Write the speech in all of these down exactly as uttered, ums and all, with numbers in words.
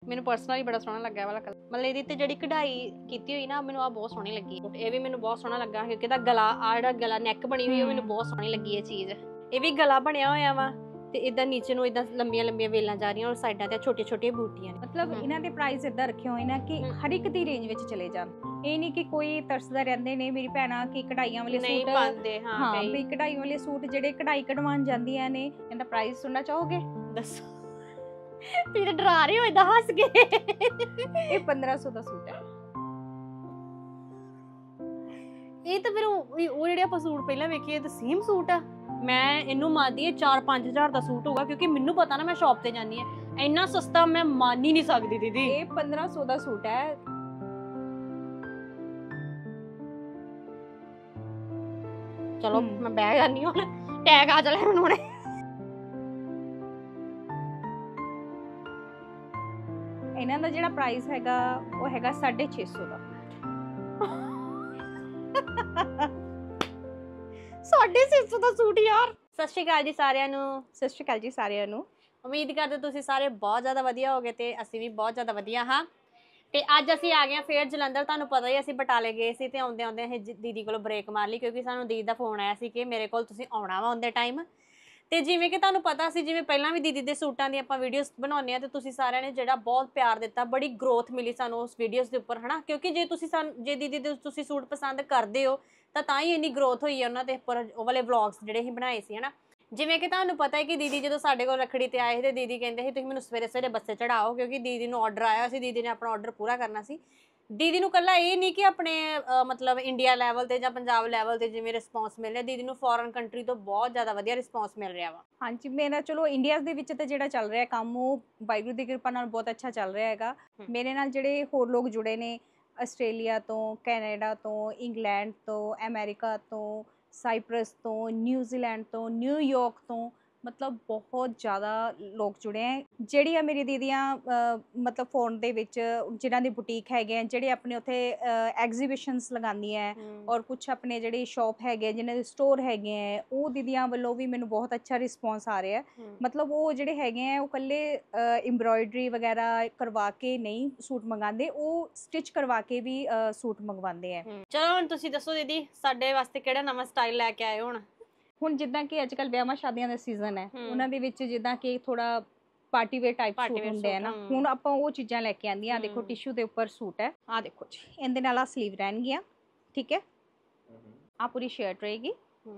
ਮੈਨੂੰ ਪਰਸਨਲੀ ਬੜਾ ਸੋਹਣਾ ਲੱਗਾ ਵਾਲਾ ਕਲਰ। ਮਤਲਬ ਇਹਦੀ ਤੇ ਜਿਹੜੀ ਕਢਾਈ ਕੀਤੀ ਹੋਈ ਨਾ ਮੈਨੂੰ ਆ ਬਹੁਤ ਸੋਹਣੀ ਲੱਗੀ। ਇਹ ਵੀ ਮੈਨੂੰ ਬਹੁਤ ਸੋਹਣਾ ਲੱਗਾ ਕਿਉਂਕਿ ਇਹਦਾ ਗਲਾ ਆ ਜਿਹੜਾ ਗਲਾ ਨੈਕ ਬਣੀ ਹੋਈ ਉਹ ਮੈਨੂੰ ਬਹੁਤ ਸੋਹਣੀ ਲੱਗੀ ਇਹ ਚੀਜ਼। ਇਹ ਵੀ ਗਲਾ ਬਣਿਆ ਹੋਇਆ ਵਾ ਤੇ ਇਦਾਂ ਨੀਚੇ ਨੂੰ ਇਦਾਂ ਲੰਬੀਆਂ ਲੰਬੀਆਂ ਵੇਲਾਂ ਜਾ ਰਹੀਆਂ ਔਰ ਸਾਈਡਾਂ ਤੇ ਛੋਟੀਆਂ ਛੋਟੀਆਂ ਬੂਟੀਆਂ ਨੇ। ਮਤਲਬ ਇਹਨਾਂ ਦੇ ਪ੍ਰਾਈਸ ਇਦਾਂ ਰੱਖੇ ਹੋਏ ਨੇ ਕਿ ਹਰ ਇੱਕ ਦੀ ਰੇਂਜ ਵਿੱਚ ਚਲੇ ਜਾਣ। ਇਹ ਨਹੀਂ ਕਿ ਕੋਈ ਤਰਸਦਾ ਰਹਿੰਦੇ ਨੇ ਮੇਰੀ ਭੈਣਾਂ ਕਿ ਕਢਾਈਆਂ ਵਾਲੇ ਨਹੀਂ ਸੂਟ ਪਾਉਂਦੇ। ਹਾਂ ਹਾਂ ਕਈ ਵੀ ਕਢਾਈ ਵਾਲੇ ਸੂਟ ਜਿਹੜੇ ਕਢਾਈ ਕਢਵਾਉਣ ਜਾਂਦੀਆਂ ਨੇ। ਇਹਦਾ ਪ੍ਰਾਈਸ ਸੁਣਨਾ ਚਾਹੋਗੇ? ਦੱਸੋ। ਤੁਸੀਂ ਤਾਂ ਡਰਾ ਰਹੇ ਹੋ ਇਦਾਂ ਹੱਸ ਕੇ। ਇਹ ਪੰਦਰਾਂ ਸੌ ਦਾ ਸੂਟ ਹੈ। ਇਹ ਤਾਂ ਫਿਰ ਉਹ ਜਿਹੜੇ ਆਪਾਂ ਸੂਟ ਪਹਿਲਾਂ ਵੇਖੀਏ ਇਹ ਤਾਂ ਸੇਮ ਸੂਟ ਆ। ਮੈਂ ਇਹਨੂੰ ਮੰਨਦੀ ਹਾਂ ਚਾਰ ਪੰਜ ਹਜ਼ਾਰ ਦਾ ਸੂਟ ਹੋਊਗਾ ਕਿਉਂਕਿ ਮੈਨੂੰ ਪਤਾ ਨਾ ਮੈਂ ਸ਼ਾਪ ਤੇ ਜਾਂਦੀ ਹਾਂ। ਇੰਨਾ ਸਸਤਾ ਮੈਂ ਮੰਨ ਹੀ ਨਹੀਂ ਸਕਦੀ ਦੀਦੀ। ਇਹ ਪੰਦਰਾਂ ਸੌ ਦਾ ਸੂਟ ਹੈ। ਚਲੋ ਮੈਂ ਬਹਿ ਜਾਨੀ ਹੁਣ ਟੈਗ ਆ ਚਲੇ ਮੈਨੂੰ ਹੁਣੇ। ਇਹਨਾਂ ਦਾ ਜਿਹੜਾ ਪ੍ਰਾਈਸ ਹੈਗਾ ਉਹ ਹੈਗਾ ਸਾਢੇ ਛੇ ਸੌ ਦਾ। ਸਾਢੇ ਛੇ ਸੌ ਦਾ ਸੂਟ ਯਾਰ। ਸਤਿ ਸ਼੍ਰੀ ਅਕਾਲ ਜੀ ਸਾਰਿਆਂ ਨੂੰ। ਸਤਿ ਸ਼੍ਰੀ ਅਕਾਲ ਜੀ ਸਾਰਿਆਂ ਨੂੰ। ਉਮੀਦ ਕਰਦੇ ਤੁਸੀਂ ਸਾਰੇ ਬਹੁਤ ਜ਼ਿਆਦਾ ਵਧੀਆ ਹੋਗੇ ਤੇ ਅਸੀਂ ਵੀ ਬਹੁਤ ਜ਼ਿਆਦਾ ਵਧੀਆ ਹਾਂ। ਤੇ ਅੱਜ ਅਸੀਂ ਆ ਗਏ ਹਾਂ ਫੇਰ ਜਲੰਧਰ। ਤੁਹਾਨੂੰ ਪਤਾ ਹੀ ਅਸੀਂ ਬਟਾਲੇ ਗਏ ਸੀ ਤੇ ਆਉਂਦੇ ਆਉਂਦੇ ਅਸੀਂ ਦੀਦੀ ਕੋਲੋਂ ਬ੍ਰੇਕ ਮਾਰ ਲਈ ਕਿਉਂਕਿ ਸਾਨੂੰ ਦੀਦੀ ਦਾ ਫੋਨ ਆਇਆ ਸੀ ਕਿ ਮੇਰੇ ਕੋਲ ਤੁਸੀਂ ਆਉਣਾ ਵਾ ਆਉਂਦੇ ਟਾਈਮ। ਤੇ ਜਿਵੇਂ ਕਿ ਤੁਹਾਨੂੰ ਪਤਾ ਸੀ ਜਿਵੇਂ ਪਹਿਲਾਂ ਵੀ ਦੀਦੀ ਦੇ ਸੂਟਾਂ ਦੀ ਆਪਾਂ ਵੀਡੀਓਜ਼ ਬਣਾਉਂਦੇ ਆ ਤੇ ਤੁਸੀਂ ਸਾਰਿਆਂ ਨੇ ਜਿਹੜਾ ਬਹੁਤ ਪਿਆਰ ਦਿੱਤਾ, ਬੜੀ ਗਰੋਥ ਮਿਲੀ ਸਾਨੂੰ ਉਸ ਵੀਡੀਓਜ਼ ਦੇ ਉੱਪਰ ਹਨਾ। ਕਿਉਂਕਿ ਜੇ ਤੁਸੀਂ ਸਾਨੂੰ ਜੇ ਦੀਦੀ ਦੇ ਤੁਸੀਂ ਸੂਟ ਪਸੰਦ ਕਰਦੇ ਹੋ ਤਾਂ ਤਾਂ ਹੀ ਇੰਨੀ ਗਰੋਥ ਹੋਈ ਹੈ ਉਹਨਾਂ ਦੇ ਉੱਪਰ। ਉਹ ਵਾਲੇ ਵਲੌਗਸ ਜਿਹੜੇ ਅਸੀਂ ਬਣਾਏ ਸੀ ਹਨਾ। ਜਿਵੇਂ ਕਿ ਤੁਹਾਨੂੰ ਪਤਾ ਹੈ ਕਿ ਦੀਦੀ ਜਦੋਂ ਸਾਡੇ ਕੋਲ ਰੱਖੜੀ ਤੇ ਆਏ ਸੀ ਤੇ ਦੀਦੀ ਕਹਿੰਦੇ ਸੀ ਤੁਸੀਂ ਮੈਨੂੰ ਸਵੇਰੇ ਸਵੇਰੇ ਬੱਸੇ ਚੜਾਓ ਕਿਉਂਕਿ ਦੀਦੀ ਨੂੰ ਆਰਡਰ ਆਇਆ ਸੀ। ਦੀਦੀ ਨੇ ਆਪਣਾ ਆਰਡਰ ਪੂਰਾ ਕਰਨਾ ਸੀ। ਦੀਦੀ ਨੂੰ ਕੱਲਾ ਇਹ ਨਹੀਂ ਕਿ ਆਪਣੇ ਮਤਲਬ ਇੰਡੀਆ ਲੈਵਲ ਤੇ ਜਾਂ ਪੰਜਾਬ ਲੈਵਲ ਤੇ ਜਿਵੇਂ ਰਿਸਪੌਂਸ ਮਿਲ ਰਿਹਾ, ਦੀਦੀ ਨੂੰ ਫੋਰਨ ਕੰਟਰੀ ਤੋਂ ਬਹੁਤ ਜ਼ਿਆਦਾ ਵਧੀਆ ਰਿਸਪੌਂਸ ਮਿਲ ਰਿਹਾ ਵਾ। ਹਾਂਜੀ ਮੇਰਾ ਚਲੋ ਇੰਡੀਆ ਦੇ ਵਿੱਚ ਤਾਂ ਜਿਹੜਾ ਚੱਲ ਰਿਹਾ ਕੰਮ ਉਹ ਵਾਹਿਗੁਰੂ ਦੀ ਕਿਰਪਾ ਨਾਲ ਬਹੁਤ ਅੱਛਾ ਚੱਲ ਰਿਹਾ ਹੈਗਾ। ਮੇਰੇ ਨਾਲ ਜਿਹੜੇ ਹੋਰ ਲੋਕ ਜੁੜੇ ਨੇ ਆਸਟ੍ਰੇਲੀਆ ਤੋਂ, ਕੈਨੇਡਾ ਤੋਂ, ਇੰਗਲੈਂਡ ਤੋਂ, ਅਮਰੀਕਾ ਤੋਂ, ਸਾਈਪਰਸ ਤੋਂ, ਨਿਊਜ਼ੀਲੈਂਡ ਤੋਂ, ਨਿਊਯਾਰਕ ਤੋਂ, ਮਤਲਬ ਬਹੁਤ ਜ਼ਿਆਦਾ ਲੋਕ ਜੁੜੇ ਹੈ। ਜਿਹੜੀਆਂ ਮੇਰੀ ਦੀਦੀਆਂ ਮਤਲਬ ਫੋਨ ਦੇ ਵਿੱਚ ਜਿਨ੍ਹਾਂ ਦੀ ਬੁਟੀਕ ਹੈਗੇ ਆ, ਜਿਹੜੇ ਆਪਣੇ ਉੱਥੇ ਐਗਜ਼ੀਬਿਸ਼ਨਸ ਲਗਾਉਂਦੀਆਂ ਹੈ ਔਰ ਕੁਛ ਆਪਣੇ ਜਿਹੜੇ ਸ਼ੌਪ ਹੈਗੇ ਜਿਨ੍ਹਾਂ ਦੇ ਸਟੋਰ ਹੈਗੇ ਹੈ, ਉਹ ਦੀਦੀਆਂ ਵੱਲੋਂ ਵੀ ਮੈਨੂੰ ਬਹੁਤ ਅੱਛਾ ਰਿਸਪੌਂਸ ਆ ਰਿਹਾ। ਮਤਲਬ ਉਹ ਜਿਹੜੇ ਹੈਗੇ ਆ ਉਹ ਇਕੱਲੇ ਐਮਬਰਾਇਡਰੀ ਵਗੈਰਾ ਕਰਵਾ ਕੇ ਨਹੀਂ ਸੂਟ ਮੰਗਵਾਉਂਦੇ, ਉਹ ਸਟਿਚ ਕਰਵਾ ਕੇ ਵੀ ਸੂਟ ਮੰਗਵਾਉਂਦੇ ਆ। ਚਲੋ ਹੁਣ ਤੁਸੀਂ ਦੱਸੋ ਦੀਦੀ ਸਾਡੇ ਵਾਸਤੇ ਕਿਹੜਾ ਨਵਾਂ ਸਟਾਈਲ ਲੈ ਕੇ ਆਏ ਹੁਣ? ਹੁਣ ਜਿੱਦਾਂ ਕਿ ਅੱਜ ਕੱਲ੍ਹ ਵਿਆਹਾਂ ਸ਼ਾਦੀਆਂ ਦਾ ਸੀਜ਼ਨ ਹੈ, ਉਹਨਾਂ ਦੇ ਵਿੱਚ ਜਿੱਦਾਂ ਕਿ ਥੋੜਾ ਪਾਰਟੀ ਵੇਅਰ ਟਾਈਪ ਸੂਟ ਹੁੰਦੇ ਆ ਨਾ, ਹੁਣ ਆਪਾਂ ਉਹ ਚੀਜ਼ਾਂ ਲੈ ਕੇ ਆਂਦੀਆਂ। ਆ ਦੇਖੋ ਟਿਸ਼ੂ ਦੇ ਉੱਪਰ ਸੂਟ ਹੈ, ਆ ਦੇਖੋ ਜੀ ਇਹਦੇ ਨਾਲ ਆ ਸਲੀਵ ਰਹਿਣਗੀਆਂ, ਠੀਕ ਹੈ। ਆ ਪੂਰੀ ਸ਼ਰਟ ਰਹੇਗੀ,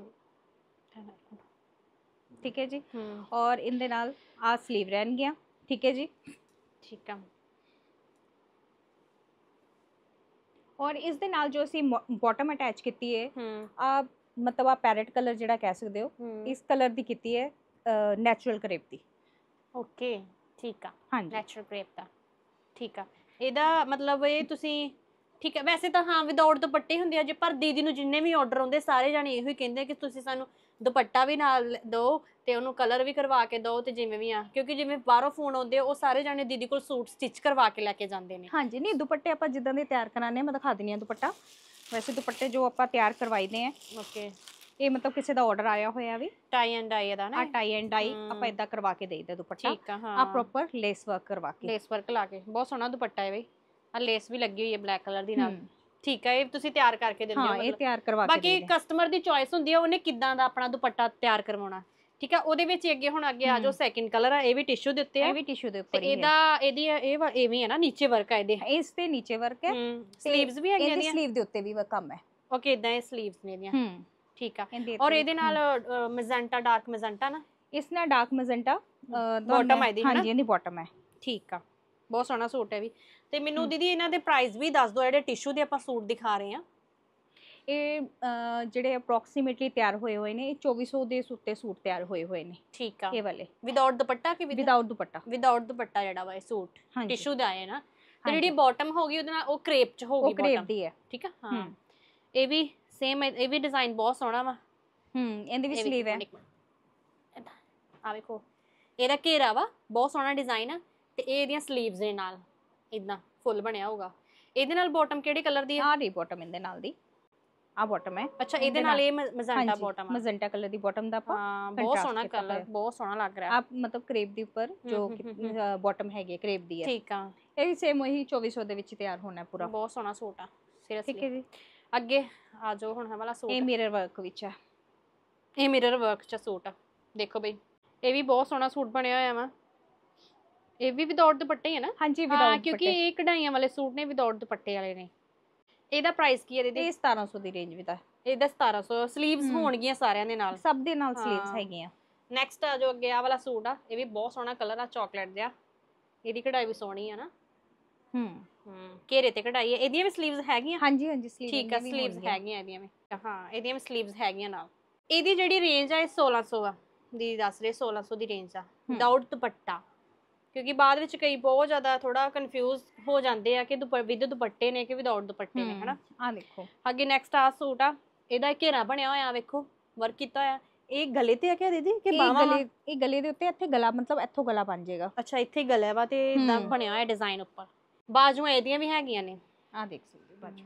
ਠੀਕ ਹੈ ਜੀ। ਔਰ ਇਹਦੇ ਨਾਲ ਆ ਸਲੀਵ ਰਹਿਣਗੀਆਂ, ਠੀਕ ਹੈ ਜੀ, ਠੀਕ ਆ। ਔਰ ਇਸ ਦੇ ਨਾਲ ਜੋ ਅਸੀਂ ਬਾਟਮ ਅਟੈਚ ਕੀਤੀ ਹੈ ਆ ਮਤਲਬ ਆ ਪੈਰਟ ਕਲਰ ਜਿਹੜਾ ਕਹਿ ਸਕਦੇ ਹੋ, ਇਸ ਕਲਰ ਦੀ ਕੀਤੀ ਹੈ ਨੈਚੁਰਲ ਕਰੇਪ ਦੀ। ਓਕੇ ਠੀਕ ਆ, ਹਾਂਜੀ ਨੈਚੁਰਲ ਕਰੇਪ ਦਾ ਠੀਕ ਆ। ਇਹਦਾ ਮਤਲਬ ਇਹ ਤੁਸੀਂ ਠੀਕ ਹੈ ਵੈਸੇ ਤਾਂ ਹਾਂ ਵਿਦਆਊਟ ਦੁਪੱਟੇ ਹੁੰਦੇ ਆ ਜੇ, ਪਰ ਦੀਦੀ ਨੂੰ ਜਿੰਨੇ ਵੀ ਆਰਡਰ ਆਉਂਦੇ ਸਾਰੇ ਜਾਣੇ ਇਹੋ ਹੀ ਕਹਿੰਦੇ ਕਿ ਤੁਸੀਂ ਸਾਨੂੰ ਦੁਪੱਟਾ ਵੀ ਨਾਲ ਦਿਓ ਤੇ ਉਹਨੂੰ ਕਲਰ ਵੀ ਕਰਵਾ ਕੇ ਦਿਓ ਤੇ ਜਿਵੇਂ ਵੀ ਆ, ਕਿਉਂਕਿ ਜਿਵੇਂ ਬਾਹਰੋਂ ਫੋਨ ਆਉਂਦੇ ਉਹ ਸਾਰੇ ਜਾਣੇ ਦੀਦੀ ਕੋਲ ਸੂਟ ਸਟਿਚ ਕਰਵਾ ਕੇ ਲੈ ਕੇ ਜਾਂਦੇ ਨੇ। ਹਾਂਜੀ ਨਹੀਂ ਦੁਪੱਟੇ ਆਪਾਂ ਜਿੱਦਾਂ ਦੇ ਤਿਆਰ ਕਰਾਣੇ ਮੈਂ ਦਿਖਾ ਦਿੰਦੀ ਹਾਂ ਦੁਪੱਟਾ। ਵੈਸੇ ਦੁਪੱਟੇ ਜੋ ਆਪਾਂ ਤਿਆਰ ਕਰਵਾਈਦੇ ਆ, ਓਕੇ ਇਹ ਮਤਲਬ ਕਿਸੇ ਦਾ ਆਰਡਰ ਆਇਆ ਹੋਇਆ ਵੀ ਟਾਈ ਐਂਡ ਡਾਈ ਦਾ ਨਾ, ਆ ਟਾਈ ਐਂਡ ਡਾਈ ਆਪਾਂ ਇਦਾਂ ਕਰਵਾ ਕੇ ਦੇਈਦਾ ਦੁਪੱਟਾ। ਠੀਕ ਆ ਹਾਂ, ਆ ਪ੍ਰੋਪਰ ਲੇਸ ਵਰਕ ਕਰਵਾ ਕੇ, ਲੇਸ ਵਰਕ ਲਾ ਕੇ ਬਹੁਤ ਸੋਹਣਾ ਦੁਪੱਟਾ ਹੈ ਬਈ। ਆ ਲੇਸ ਵੀ ਲੱਗੀ ਹੋਈ ਹੈ ਬਲੈਕ ਕਲਰ ਦੀ ਨਾਲ, ਠੀਕ ਹੈ। ਇਹ ਤੁਸੀਂ ਤਿਆਰ ਕਰਕੇ ਦਿੰਦੇ ਹੋ? ਹਾਂ ਇਹ ਤਿਆਰ ਕਰਵਾ ਕੇ। ਬਾਕੀ ਕਸਟਮਰ ਦੀ ਚੋਇਸ ਹੁੰਦੀ ਹੈ ਉਹਨੇ ਕਿੱਦਾਂ ਦਾ ਆਪਣਾ ਦੁਪੱਟਾ ਤਿਆਰ ਕਰਵਾਉਣਾ, ਠੀਕ ਹੈ। ਉਹਦੇ ਵਿੱਚ ਅੱਗੇ ਹੁਣ ਅੱਗੇ ਆ ਜੋ ਸੈਕਿੰਡ ਕਲਰ ਆ, ਇਹ ਵੀ ਟਿਸ਼ੂ ਦੇ ਉੱਤੇ ਆ, ਇਹ ਵੀ ਟਿਸ਼ੂ ਦੇ ਉੱਪਰ ਹੀ ਹੈ। ਇਹਦਾ ਇਹਦੀ ਇਹ ਐਵੇਂ ਹੈ ਨਾ ਨੀਚੇ ਵਰਕ ਆ ਇਹਦੇ, ਇਸ ਤੇ ਨੀਚੇ ਵਰਕ ਹੈ, ਸਲੀਵਸ ਵੀ ਹੈਗੀਆਂ ਇਹਦੀ ਸਲੀਵ ਦੇ ਉੱਤੇ ਵੀ ਕੰਮ ਹੈ। ਓਕੇ ਇਦਾਂ ਇਹ ਸਲੀਵਸ ਨੇ ਇਹਦੀਆਂ, ਹੂੰ ਠੀਕ ਆ। ਔਰ ਇਹਦੇ ਨਾਲ ਮੈਜੈਂਟਾ ਡਾਰਕ ਮੈਜੈਂਟਾ ਨਾ, ਇਸ ਨਾਲ ਡਾਰਕ ਮੈਜੈਂਟਾ ਬਾਟਮ ਹੈ ਇਹਦੀ, ਹਾਂਜੀ ਇਹਦੀ ਬਾਟਮ ਹੈ, ਠੀਕ ਆ। ਬਹੁਤ ਸੋਹਣਾ ਸੂਟ ਹੈ ਵੀ। ਤੇ ਮੈਨੂੰ ਦੀਦੀ ਇਹਨਾਂ ਦੇ ਪ੍ਰਾਈਸ ਵੀ ਦੱਸ ਦਿਓ ਜਿਹੜੇ ਟਿਸ਼ੂ ਦੇ ਆਪਾਂ ਸੂਟ ਦਿਖਾ ਰਹੇ ਆ। ਇਹ ਜਿਹੜੇ ਅਪਰੋਕਸੀਮੇਟਲੀ ਤਿਆਰ ਹੋਏ ਹੋਏ ਨੇ, ਇਹ ਚੌਵੀ ਸੌ ਦੇ ਉੱਤੇ ਸੂਟ ਤਿਆਰ ਹੋਏ ਹੋਏ ਨੇ, ਠੀਕ ਆ। ਇਹ ਵਾਲੇ ਵਿਦਆਊਟ ਦੁਪੱਟਾ ਕਿ ਵਿਦਆਊਟ ਦੁਪੱਟਾ? ਵਿਦਆਊਟ ਦੁਪੱਟਾ ਜਿਹੜਾ ਵਾ ਇਹ ਸੂਟ ਟਿਸ਼ੂ ਦਾ ਆਏ ਨਾ। ਤੇ ਜਿਹੜੀ ਬਾਟਮ ਹੋਗੀ ਉਹਦੇ ਨਾਲ ਉਹ ਕਰੇਪ ਚ ਹੋਗੀ, ਬਾਟਮ ਕਰੇਪ ਦੀ ਹੈ, ਠੀਕ ਆ। ਹਾਂ ਇਹ ਵੀ ਸੇਮ, ਇਹ ਵੀ ਡਿਜ਼ਾਈਨ ਬਹੁਤ ਸੋਹਣਾ ਵਾ। ਹੂੰ ਇਹਦੀ ਵੀ ਸਲੀਵ ਹੈ, ਆ ਵੇਖੋ ਇਹਦਾ ਘੇਰਾ ਵਾ ਬਹੁਤ ਸੋਹਣਾ ਡਿਜ਼ਾਈਨ ਆ ਤੇ ਇਹ ਇਹਦੀਆਂ ਸਲੀਵਸ ਦੇ ਨਾਲ ਇਦਾਂ ਫੁੱਲ ਬਣਿਆ ਹੋਊਗਾ। ਇਹਦੇ ਨਾਲ ਬਾਟਮ ਕਿਹੜੇ ਕਲਰ ਦੀ ਆ? ਆ ਰਹੀ ਬਾਟਮ ਇਹਦੇ ਨਾਲ ਦੀ, ਆ ਬਾਟਮ ਹੈ। ਅੱਛਾ ਇਹਦੇ ਨਾਲ ਇਹ ਮੈਜੈਂਟਾ ਬਾਟਮ ਆ, ਮੈਜੈਂਟਾ ਕਲਰ ਦੀ ਬਾਟਮ ਦਾ ਆਪਾਂ ਹਾਂ ਬਹੁਤ ਸੋਹਣਾ ਕਲਰ, ਬਹੁਤ ਸੋਹਣਾ ਲੱਗ ਰਿਹਾ। ਆ ਮਤਲਬ ਕਰੇਪ ਦੇ ਉੱਪਰ ਜੋ ਬਾਟਮ ਹੈਗੀ ਕਰੇਪ ਦੀ ਹੈ। ਠੀਕ ਆ, ਇਹ ਵੀ ਸੇਮ ਉਹੀ ਚੌਵੀ ਸੌ ਦੇ ਵਿੱਚ ਤਿਆਰ ਹੋਣਾ ਪੂਰਾ। ਬਹੁਤ ਸੋਹਣਾ ਸੂਟ ਆ ਸੀਰੀਅਸਲੀ। ਠੀਕ ਹੈ ਜੀ, ਅੱਗੇ ਆ ਜਾਓ ਹੁਣ ਵਾਲਾ ਸੂਟ। ਇਹ ਮਿਰਰ ਵਰਕ ਵਿੱਚ ਆ, ਇਹ ਮਿਰਰ ਵਰਕ ਚ ਸੂਟ ਆ, ਦੇਖੋ ਬਈ ਇਹ ਵੀ ਬਹੁਤ ਸੋਹਣਾ ਸੂਟ ਬਣਿਆ ਹੋਇਆ ਵਾ। ਇਹ ਵੀ ਵਿਦਆਊਟ ਦੁਪੱਟੇ ਹੈ ਨਾ? ਹਾਂਜੀ ਹਾਂ, ਵਿਦਆਊਟ ਕਿਉਂਕਿ ਇਹ ਕਢਾਈਆਂ ਵਾਲੇ ਸੂਟ ਨੇ, ਵਿਦਆਊਟ ਦੁਪੱਟੇ ਵਾਲੇ ਨੇ। ਇਹਦਾ ਪ੍ਰਾਈਸ ਕੀ ਹੈ ਦੀਦੀ? ਇਹ ਸਤਾਰਾਂ ਸੌ ਦੀ ਰੇਂਜ ਵਿੱਚ ਆ। ਇਹਦਾ ਸਤਾਰਾਂ ਸੌ। ਸਲੀਵਸ ਹੋਣਗੀਆਂ ਸਾਰਿਆਂ ਦੇ ਨਾਲ, ਸਭ ਦੇ ਨਾਲ ਸਲੀਵਸ ਹੈਗੀਆਂ। ਨੈਕਸਟ ਆ ਜੋ ਅੱਗੇ ਆ ਵਾਲਾ ਸੂਟ ਆ, ਇਹ ਵੀ ਬਹੁਤ ਸੋਹਣਾ ਕਲਰ ਆ, ਚਾਕਲੇਟ ਜਿਹਾ। ਇਹਦੀ ਕਢਾਈ ਵੀ ਸੋਹਣੀ ਆ ਨਾ। ਹੂੰ ਹੂੰ ਘੇਰੇ ਤੇ ਕਢਾਈ ਹੈ। ਇਹਦੀਆਂ ਵੀ ਸਲੀਵਸ ਹੈਗੀਆਂ? ਹਾਂਜੀ ਹਾਂਜੀ ਸਲੀਵਸ ਠੀਕ ਆ, ਸਲੀਵਸ ਹੈਗੀਆਂ ਇਹਦੀਆਂ ਵੀ। ਹਾਂ ਇਹਦੀਆਂ ਵੀ ਸਲੀਵਸ ਹੈਗੀਆਂ ਨਾਲ। ਇਹਦੀ ਜਿਹੜੀ ਰੇਂਜ ਆ ਇਹ ਸੋਲਾਂ ਸੌ ਆ, ਦੀਦੀ ਦੱਸ ਰਹੇ ਸੋਲਾਂ ਸੌ ਦੀ ਰੇਂਜ ਆ ਵਿਦਆਊਟ ਦੁਪੱਟਾ। ਕਿਉਂਕਿ ਬਾਅਦ ਵਿੱਚ ਕਈ ਬਹੁਤ ਜ਼ਿਆਦਾ ਥੋੜਾ ਕਨਫਿਊਜ਼ ਹੋ ਜਾਂਦੇ ਆ ਕਿ ਵਿਦ ਦੁਪੱਟੇ ਨੇ ਕਿ ਵਿਦਆਊਟ ਦੁਪੱਟੇ ਨੇ, ਹਨਾ। ਆ ਦੇਖੋ ਅੱਗੇ ਨੈਕਸਟ ਆ ਸੂਟ ਆ, ਇਹਦਾ ਘੇਰਾ ਬਣਿਆ ਹੋਇਆ, ਵੇਖੋ ਵਰਕ ਕੀਤਾ ਹੋਇਆ। ਇਹ ਗਲੇ ਤੇ ਆ ਕਿਆ ਦੀਦੀ ਕਿ ਬਾਹਾਂ? ਗਲੇ, ਇਹ ਗਲੇ ਦੇ ਉੱਤੇ ਇੱਥੇ ਗਲਾ, ਮਤਲਬ ਇੱਥੋਂ ਗਲਾ ਬਣ ਜਾਏਗਾ। ਅੱਛਾ ਇੱਥੇ ਗਲਾ ਵਾ ਤੇ ਇਦਾਂ ਬਣਿਆ ਹੋਇਆ ਡਿਜ਼ਾਈਨ ਉੱਪਰ। ਬਾਜੂਆਂ ਇਹਦੀਆਂ ਵੀ ਹੈਗੀਆਂ ਨੇ, ਆ ਦੇਖ ਸਕਦੇ ਬਾਜੂ।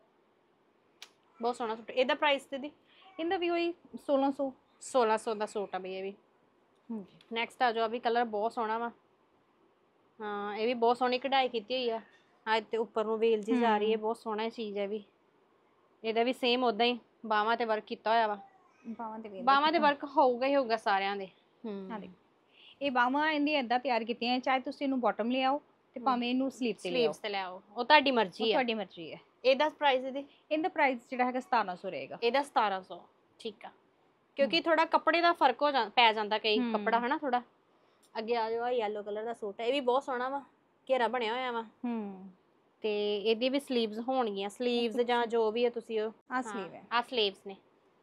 ਬਹੁਤ ਸੋਹਣਾ ਸੂਟ। ਇਹਦਾ ਪ੍ਰਾਈਸ ਦੀਦੀ? ਇਹਦਾ ਵੀ ਉਹੀ ਸੋਲਾਂ ਸੌ। ਸੋਲਾਂ ਸੌ ਦਾ ਸੂਟ ਆ ਬਈ ਇਹ ਵੀ। ਨੈਕਸਟ ਆ ਜੋ ਆ ਵੀ ਕਲਰ ਬਹੁਤ ਸੋਹਣਾ ਵਾ। ਹਾਂ ਇਹ ਵੀ ਬਹੁਤ ਸੋਹਣੀ ਕਢਾਈ ਕੀਤੀ ਹੋਈ ਆ। ਆ ਇੱਥੇ ਉੱਪਰ ਨੂੰ ਵੇਲ ਜੀ ਜਾ ਰਹੀ ਹੈ, ਬਹੁਤ ਸੋਹਣਾ ਚੀਜ਼ ਹੈ ਵੀ। ਇਹਦਾ ਵੀ ਸੇਮ ਉਦਾਂ ਹੀ ਬਾਹਾਂ ਤੇ ਵਰਕ ਕੀਤਾ ਹੋਇਆ ਵਾ। ਬਾਹਾਂ ਤੇ ਬਾਹਾਂ ਤੇ ਵਰਕ ਹੋਊਗਾ ਹੀ ਹੋਊਗਾ ਸਾਰਿਆਂ ਦੇ। ਹਾਂ ਦੇਖ, ਇਹ ਬਾਹਾਂ ਇਹਦੀਆਂ ਏਦਾਂ ਤਿਆਰ ਕੀਤੀਆਂ, ਚਾਹੇ ਤੁਸੀਂ ਇਹਨੂੰ ਬਾਟਮ ਲੈ ਆਓ ਤੇ ਭਾਵੇਂ ਇਹਨੂੰ ਸਲੀਵ ਤੇ ਲੈ ਆਓ। ਸਲੀਵਸ ਤੇ ਲੈ ਆਓ, ਉਹ ਤੁਹਾਡੀ ਮਰਜ਼ੀ ਹੈ, ਤੁਹਾਡੀ ਮਰਜ਼ੀ ਹੈ। ਇਹਦਾ ਪ੍ਰਾਈਸ ਇਹਦੀ? ਇਹਦਾ ਪ੍ਰਾਈਸ ਜਿਹੜਾ ਹੈਗਾ ਸਤਾਰਾਂ ਸੌ ਰਹੇਗਾ। ਇਹਦਾ ਸਤਾਰਾਂ ਸੌ। ਠੀਕ ਆ, ਕਿਉਂਕਿ ਥੋੜਾ ਕੱਪੜੇ ਦਾ ਫਰਕ ਹੋ ਜਾ ਪੈ ਜਾਂਦਾ ਕਈ ਕੱਪੜਾ ਹਨਾ ਥੋੜਾ। ਅੱਗੇ ਆ ਜਾਓ, ਆ ਯੈਲੋ ਕਲਰ ਦਾ ਸੂਟ ਹੈ, ਇਹ ਵੀ ਬਹੁਤ ਸੋਹਣਾ ਵਾ, ਘੇਰਾ ਬਣਿਆ ਹੋਇਆ ਵਾ। ਹੂੰ ਤੇ ਇਹਦੀ ਵੀ ਸਲੀਵਸ ਹੋਣਗੀਆਂ, ਸਲੀਵਸ ਜਾਂ ਜੋ ਵੀ ਹੈ ਤੁਸੀਂ ਉਹ। ਆ ਸਲੀਵ ਹੈ, ਆ ਸਲੀਵਸ ਨੇ।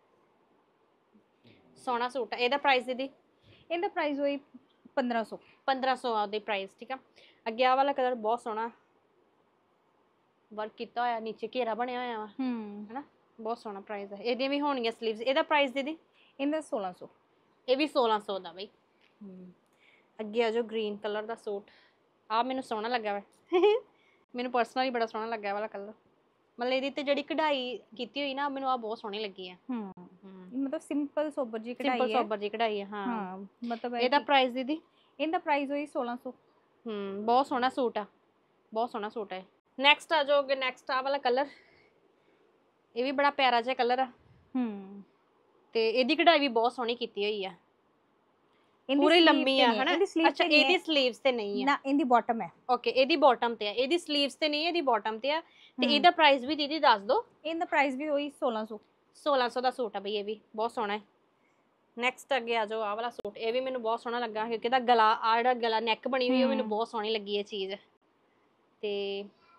ਸੋਹਣਾ ਸੂਟ ਹੈ। ਇਹਦਾ ਪ੍ਰਾਈਸ ਦੀਦੀ? ਇਹਦਾ ਪ੍ਰਾਈਸ ਹੋਈ ਪੰਦਰਾਂ ਸੌ। ਪੰਦਰਾਂ ਸੌ ਆ ਉਹਦੀ ਪ੍ਰਾਈਸ। ਠੀਕ ਆ, ਅੱਗੇ ਆ ਵਾਲਾ ਕਲਰ ਬਹੁਤ ਸੋਹਣਾ ਵਰਕ ਕੀਤਾ ਹੋਇਆ, ਨੀਚੇ ਘੇਰਾ ਬਣਿਆ ਹੋਇਆ ਵਾ, ਹੂੰ ਹਨਾ, ਬਹੁਤ ਸੋਹਣਾ ਪ੍ਰਾਈਸ ਹੈ। ਇਹਦੀਆਂ ਵੀ ਹੋਣਗੀਆਂ ਸਲੀਵਸ। ਇਹਦਾ ਪ੍ਰਾਈਸ ਦੀਦੀ? ਇਹਦਾ ਸੋਲਾਂ ਸੌ। ਇਹ ਵੀ ਸੋਲਾਂ ਸੌ ਦਾ ਬਈ। ਅੱਗੇ ਆ ਜੋ ਗ੍ਰੀਨ ਕਲਰ ਦਾ ਸੂਟ, ਆ ਮੈਨੂੰ ਸੋਹਣਾ ਲੱਗਾ ਵਾ ਮੈਨੂੰ ਪਰਸਨਲੀ ਬੜਾ ਸੋਹਣਾ ਲੱਗਾ ਵਾਲਾ ਕਲਰ। ਮਤਲਬ ਇਹਦੀ ਤੇ ਜਿਹੜੀ ਕਢਾਈ ਕੀਤੀ ਹੋਈ ਨਾ, ਮੈਨੂੰ ਆ ਬਹੁਤ ਸੋਹਣੀ ਲੱਗੀ ਆ। ਹੂੰ ਮਤਲਬ ਸਿੰਪਲ ਸੋਬਰ ਜੀ ਕਢਾਈ ਹੈ। ਸਿੰਪਲ ਸੋਬਰ ਜੀ ਕਢਾਈ ਹੈ। ਹਾਂ ਹਾਂ ਮਤਲਬ ਇਹਦਾ ਪ੍ਰਾਈਸ ਦੀਦੀ? ਇਹਦਾ ਪ੍ਰਾਈਸ ਹੋਈ ਸੋਲਾਂ ਸੌ। ਹੂੰ ਬਹੁਤ ਸੋਹਣਾ ਸੂਟ ਆ, ਬਹੁਤ ਸੋਹਣਾ ਸੂਟ ਹੈ। ਨੈਕਸਟ ਆ ਜੋ ਅੱਗੇ ਨੈਕਸਟ ਆ ਵਾਲਾ ਕਲਰ, ਇਹ ਵੀ ਬੜਾ ਪਿਆਰਾ ਜਿਹਾ ਕਲਰ ਆ। ਹੂੰ ਤੇ ਇਹਦੀ ਕਢਾਈ ਵੀ ਬਹੁਤ ਸੋਹਣੀ ਕੀਤੀ ਹੋਈ ਆ, ਪੂਰੀ ਲੰਮੀ ਆ ਹਨਾ। ਅੱਛਾ ਇਹਦੀ ਸਲੀਵਸ ਤੇ ਨਹੀਂ ਆ ਨਾ, ਇਹਦੀ ਬਾਟਮ ਹੈ। ਓਕੇ ਇਹਦੀ ਬਾਟਮ ਤੇ ਆ, ਇਹਦੀ ਸਲੀਵਸ ਤੇ ਨਹੀਂ, ਇਹਦੀ ਬਾਟਮ ਤੇ ਆ। ਤੇ ਇਹਦਾ ਪ੍ਰਾਈਸ ਵੀ ਦੀਦੀ ਦੱਸ ਦਿਓ। ਇਹਦਾ ਪ੍ਰਾਈਸ ਵੀ ਹੋਈ ਸੋਲਾਂ ਸੌ। ਸੋਲਾਂ ਸੌ ਦਾ ਸੂਟ ਆ ਬਈ, ਇਹ ਵੀ ਬਹੁਤ ਸੋਹਣਾ ਹੈ। ਨੈਕਸਟ ਅੱਗੇ ਆ ਜਾਓ, ਆ ਵਾਲਾ ਸੂਟ, ਇਹ ਵੀ ਮੈਨੂੰ ਬਹੁਤ ਸੋਹਣਾ ਲੱਗਾ ਕਿਉਂਕਿ ਇਹਦਾ ਗਲਾ, ਆ ਜਿਹੜਾ ਗਲਾ ਨੈਕ ਬਣੀ ਹੋਈ ਉਹ ਮੈਨੂੰ ਬਹੁਤ ਸੋਹਣੀ ਲੱਗੀ ਇਹ ਚੀਜ਼। ਤੇ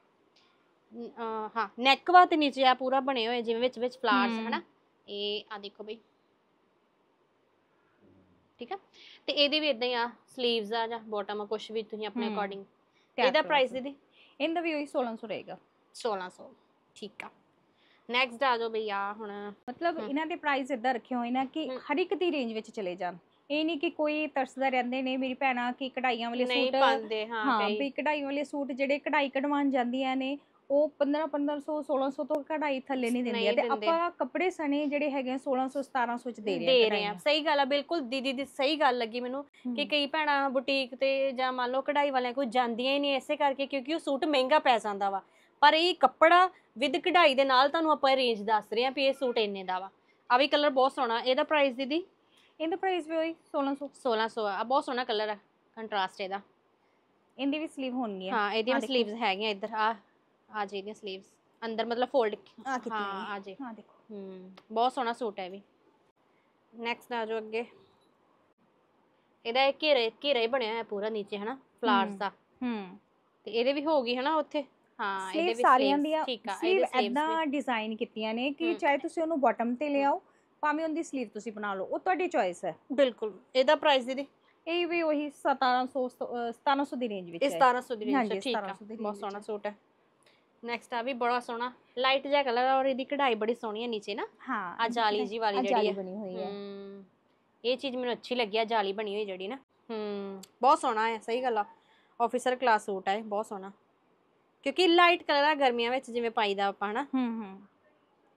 ਹਾਂ ਨੈਕ ਵਾ ਤੇ ਨੀਚੇ ਆ ਪੂਰਾ ਬਣੇ ਹੋਏ ਜਿਵੇਂ ਵਿੱਚ ਵਿੱਚ ਫਲਾਵਰਸ ਹਨਾ। ਇਹ ਆ ਦੇਖੋ ਬਈ, ਠੀਕ ਆ। ਤੇ ਇਹਦੀ ਵੀ ਇਦਾਂ ਹੀ ਆ, ਸਲੀਵਸ ਆ ਜਾਂ ਬਾਟਮ ਆ, ਕੁਝ ਵੀ ਤੁਸੀਂ ਆਪਣੇ ਅਕੋਰਡਿੰਗ। ਇਹਦਾ ਪ੍ਰਾਈਸ ਦੀਦੀ? ਇਹਦਾ ਵੀ ਉਹੀ ਸੋਲਾਂ ਸੌ ਰਹੇਗਾ। ਸੋਲਾਂ ਸੌ। ਠੀਕ ਆ, ਨੈਕਸਟ ਆ ਜਾਓ ਬਈ। ਆ ਹੁਣ ਮਤਲਬ ਇਹਨਾਂ ਦੇ ਪ੍ਰਾਈਸ ਇਦਾਂ ਰੱਖੇ ਹੋਏ ਨਾ ਕਿ ਹਰ ਇੱਕ ਦੀ ਰੇਂਜ ਵਿੱਚ ਚਲੇ ਜਾਣ। ਇਹ ਨਹੀਂ ਕਿ ਕੋਈ ਤਰਸਦਾ ਰਹਿੰਦੇ ਨੇ ਮੇਰੀ ਭੈਣਾਂ ਕਿ ਕਢਾਈਆਂ ਵਾਲੇ ਨਹੀਂ ਸੂਟ ਪਾਉਂਦੇ। ਹਾਂ ਹਾਂ ਵੀ ਕਢਾਈ ਵਾਲੇ ਸੂਟ ਜਿਹੜੇ ਕਢਾਈ ਕਢਵਾਉਣ ਜਾਂਦੀਆਂ ਨੇ ਉਹ ਪੰਦਰਾਂ ਪੰਦਰਾਂ ਸੌ ਸੋਲਾਂ ਸੌ ਤੋਂ ਕਢਾਈ ਥੱਲੇ ਨਹੀਂ ਦਿੰਦੀਆਂ, ਤੇ ਆਪਾਂ ਕੱਪੜੇ ਸਣੇ ਜਿਹੜੇ ਹੈਗੇ ਸੋਲਾਂ ਸੌ ਸਤਾਰਾਂ ਸੌ ਚ ਦੇ ਰਹੇ ਦੇ ਰਹੇ ਆ। ਸਹੀ ਗੱਲ ਆ, ਬਿਲਕੁਲ ਦੀਦੀ ਦੀ ਸਹੀ ਗੱਲ ਲੱਗੀ ਮੈਨੂੰ ਕਿ ਕਈ ਭੈਣਾਂ ਬੁਟੀਕ ਤੇ ਜਾਂ ਮੰਨ ਲਓ ਕਢਾਈ ਵਾਲਿਆਂ ਕੋਲ ਜਾਂਦੀਆਂ ਹੀ ਨਹੀਂ ਇਸੇ ਕਰਕੇ ਕਿਉਂਕਿ ਉਹ ਸੂਟ ਮਹਿੰਗਾ ਪੈ ਜਾਂਦਾ ਵਾ। ਪਰ ਇਹ ਕੱਪੜਾ ਵਿਦ ਕਢਾਈ ਦੇ ਨਾਲ ਤੁਹਾਨੂੰ ਆਪਾਂ ਰੇਂਜ ਦੱਸ ਰਹੇ ਆ ਵੀ ਇਹ ਸੂਟ ਇੰਨੇ ਦਾ ਵਾ। ਆ ਵੀ ਕਲਰ ਬਹੁਤ ਸੋਹਣਾ। ਇਹਦਾ ਪ੍ਰਾਈਸ ਦੀਦੀ? ਇਹਦਾ ਪ੍ਰਾਈਸ ਵੀ ਹੋਈ ਸੋਲਾਂ ਸੌ। ਸੋਲਾਂ ਸੌ ਆ, ਬਹੁਤ ਸੋਹਣਾ ਕਲਰ ਆ, ਕੰਟਰਾਸਟ ਇਹਦਾ। ਇਹਦੀ ਵੀ ਸਲੀਵ ਹੋਣਗੀਆਂ। ਹਾਂ ਇਹਦੀਆਂ ਵੀ ਸਲੀਵਸ ਹੈਗੀਆਂ। ਇੱਧਰ ਆ ਆ ਜੀ ਇਹਦੀਆਂ ਸਲੀਵਸ ਅੰਦਰ ਮਤਲਬ ਫੋਲਡ। ਹਾਂ ਆ ਜੀ। ਹਾਂ ਦੇਖੋ, ਹੂੰ ਬਹੁਤ ਸੋਹਣਾ ਸੂਟ ਹੈ ਵੀ। ਨੈਕਸਟ ਆ ਜਾਓ ਅੱਗੇ, ਇਹਦਾ ਇਹ ਘੇਰੇ ਘੇਰਾ ਹੀ ਬਣਿਆ ਹੋਇਆ ਪੂਰਾ ਨੀਚੇ ਹਨਾ ਫਲਾਵਰਸ ਦਾ। ਹੂੰ ਤੇ ਇਹਦੇ ਵੀ ਹੋਊਗੀ ਹਨਾ ਉੱਥੇ। ਹਾਂ ਇਹਦੇ ਵੀ ਸਾਰੀਆਂ ਦੀਆਂ ਸਲੀਵ ਐਦਾਂ ਡਿਜ਼ਾਈਨ ਕੀਤੀਆਂ ਨੇ ਕਿ ਚਾਹੇ ਤੁਸੀਂ ਉਹਨੂੰ ਬਾਟਮ ਤੇ ਲਿਆਓ ਭਾਵੇਂ ਉਹਦੀ ਸਲੀਵ ਤੁਸੀਂ ਬਣਾ ਲਓ, ਉਹ ਤੁਹਾਡੀ ਚੋਇਸ ਹੈ। ਬਿਲਕੁਲ। ਇਹਦਾ ਪ੍ਰਾਈਸ ਦੀਦੀ? ਇਹ ਵੀ ਉਹੀ ਸਤਾਰਾਂ ਸੌ ਸਤਾਰਾਂ ਸੌ ਦੀ ਰੇਂਜ ਵਿੱਚ ਹੈ। ਸਤਾਰਾਂ ਸੌ ਦੀ ਰੇਂਜ। ਠੀਕ ਆ, ਬਹੁਤ ਸੋਹਣਾ ਸੂਟ ਹੈ। ਨੈਕਸਟ ਆ ਵੀ ਬੜਾ ਸੋਹਣਾ ਲਾਈਟ ਜਿਹਾ ਕਲਰ ਔਰ ਇਹਦੀ ਕਢਾਈ ਬੜੀ ਸੋਹਣੀ ਹੈ ਨੀਚੇ ਨਾ। ਹਾਂ ਆ ਜਾਲੀ ਜੀ ਵਾਲੀ ਜਿਹੜੀ ਬਣੀ ਹੋਈ ਹੈ। ਹੂੰ ਇਹ ਚੀਜ਼ ਮੈਨੂੰ ਅੱਛੀ ਲੱਗੀ ਆ, ਜਾਲੀ ਬਣੀ ਹੋਈ ਜਿਹੜੀ ਨਾ। ਹੂੰ ਬਹੁਤ ਸੋਹਣਾ ਹੈ, ਸਹੀ ਗੱਲ ਆ। ਆਫੀਸਰ ਕਲਾਸ ਸੂਟ ਹੈ ਬਹੁਤ ਸੋਹਣਾ ਕਿਉਂਕਿ ਲਾਈਟ ਕਲਰ ਆ, ਗਰਮੀਆਂ ਵਿੱਚ ਜਿਵੇਂ ਪਾਈਦਾ ਆਪਾਂ ਹਨਾ। ਹੂੰ ਹੂੰ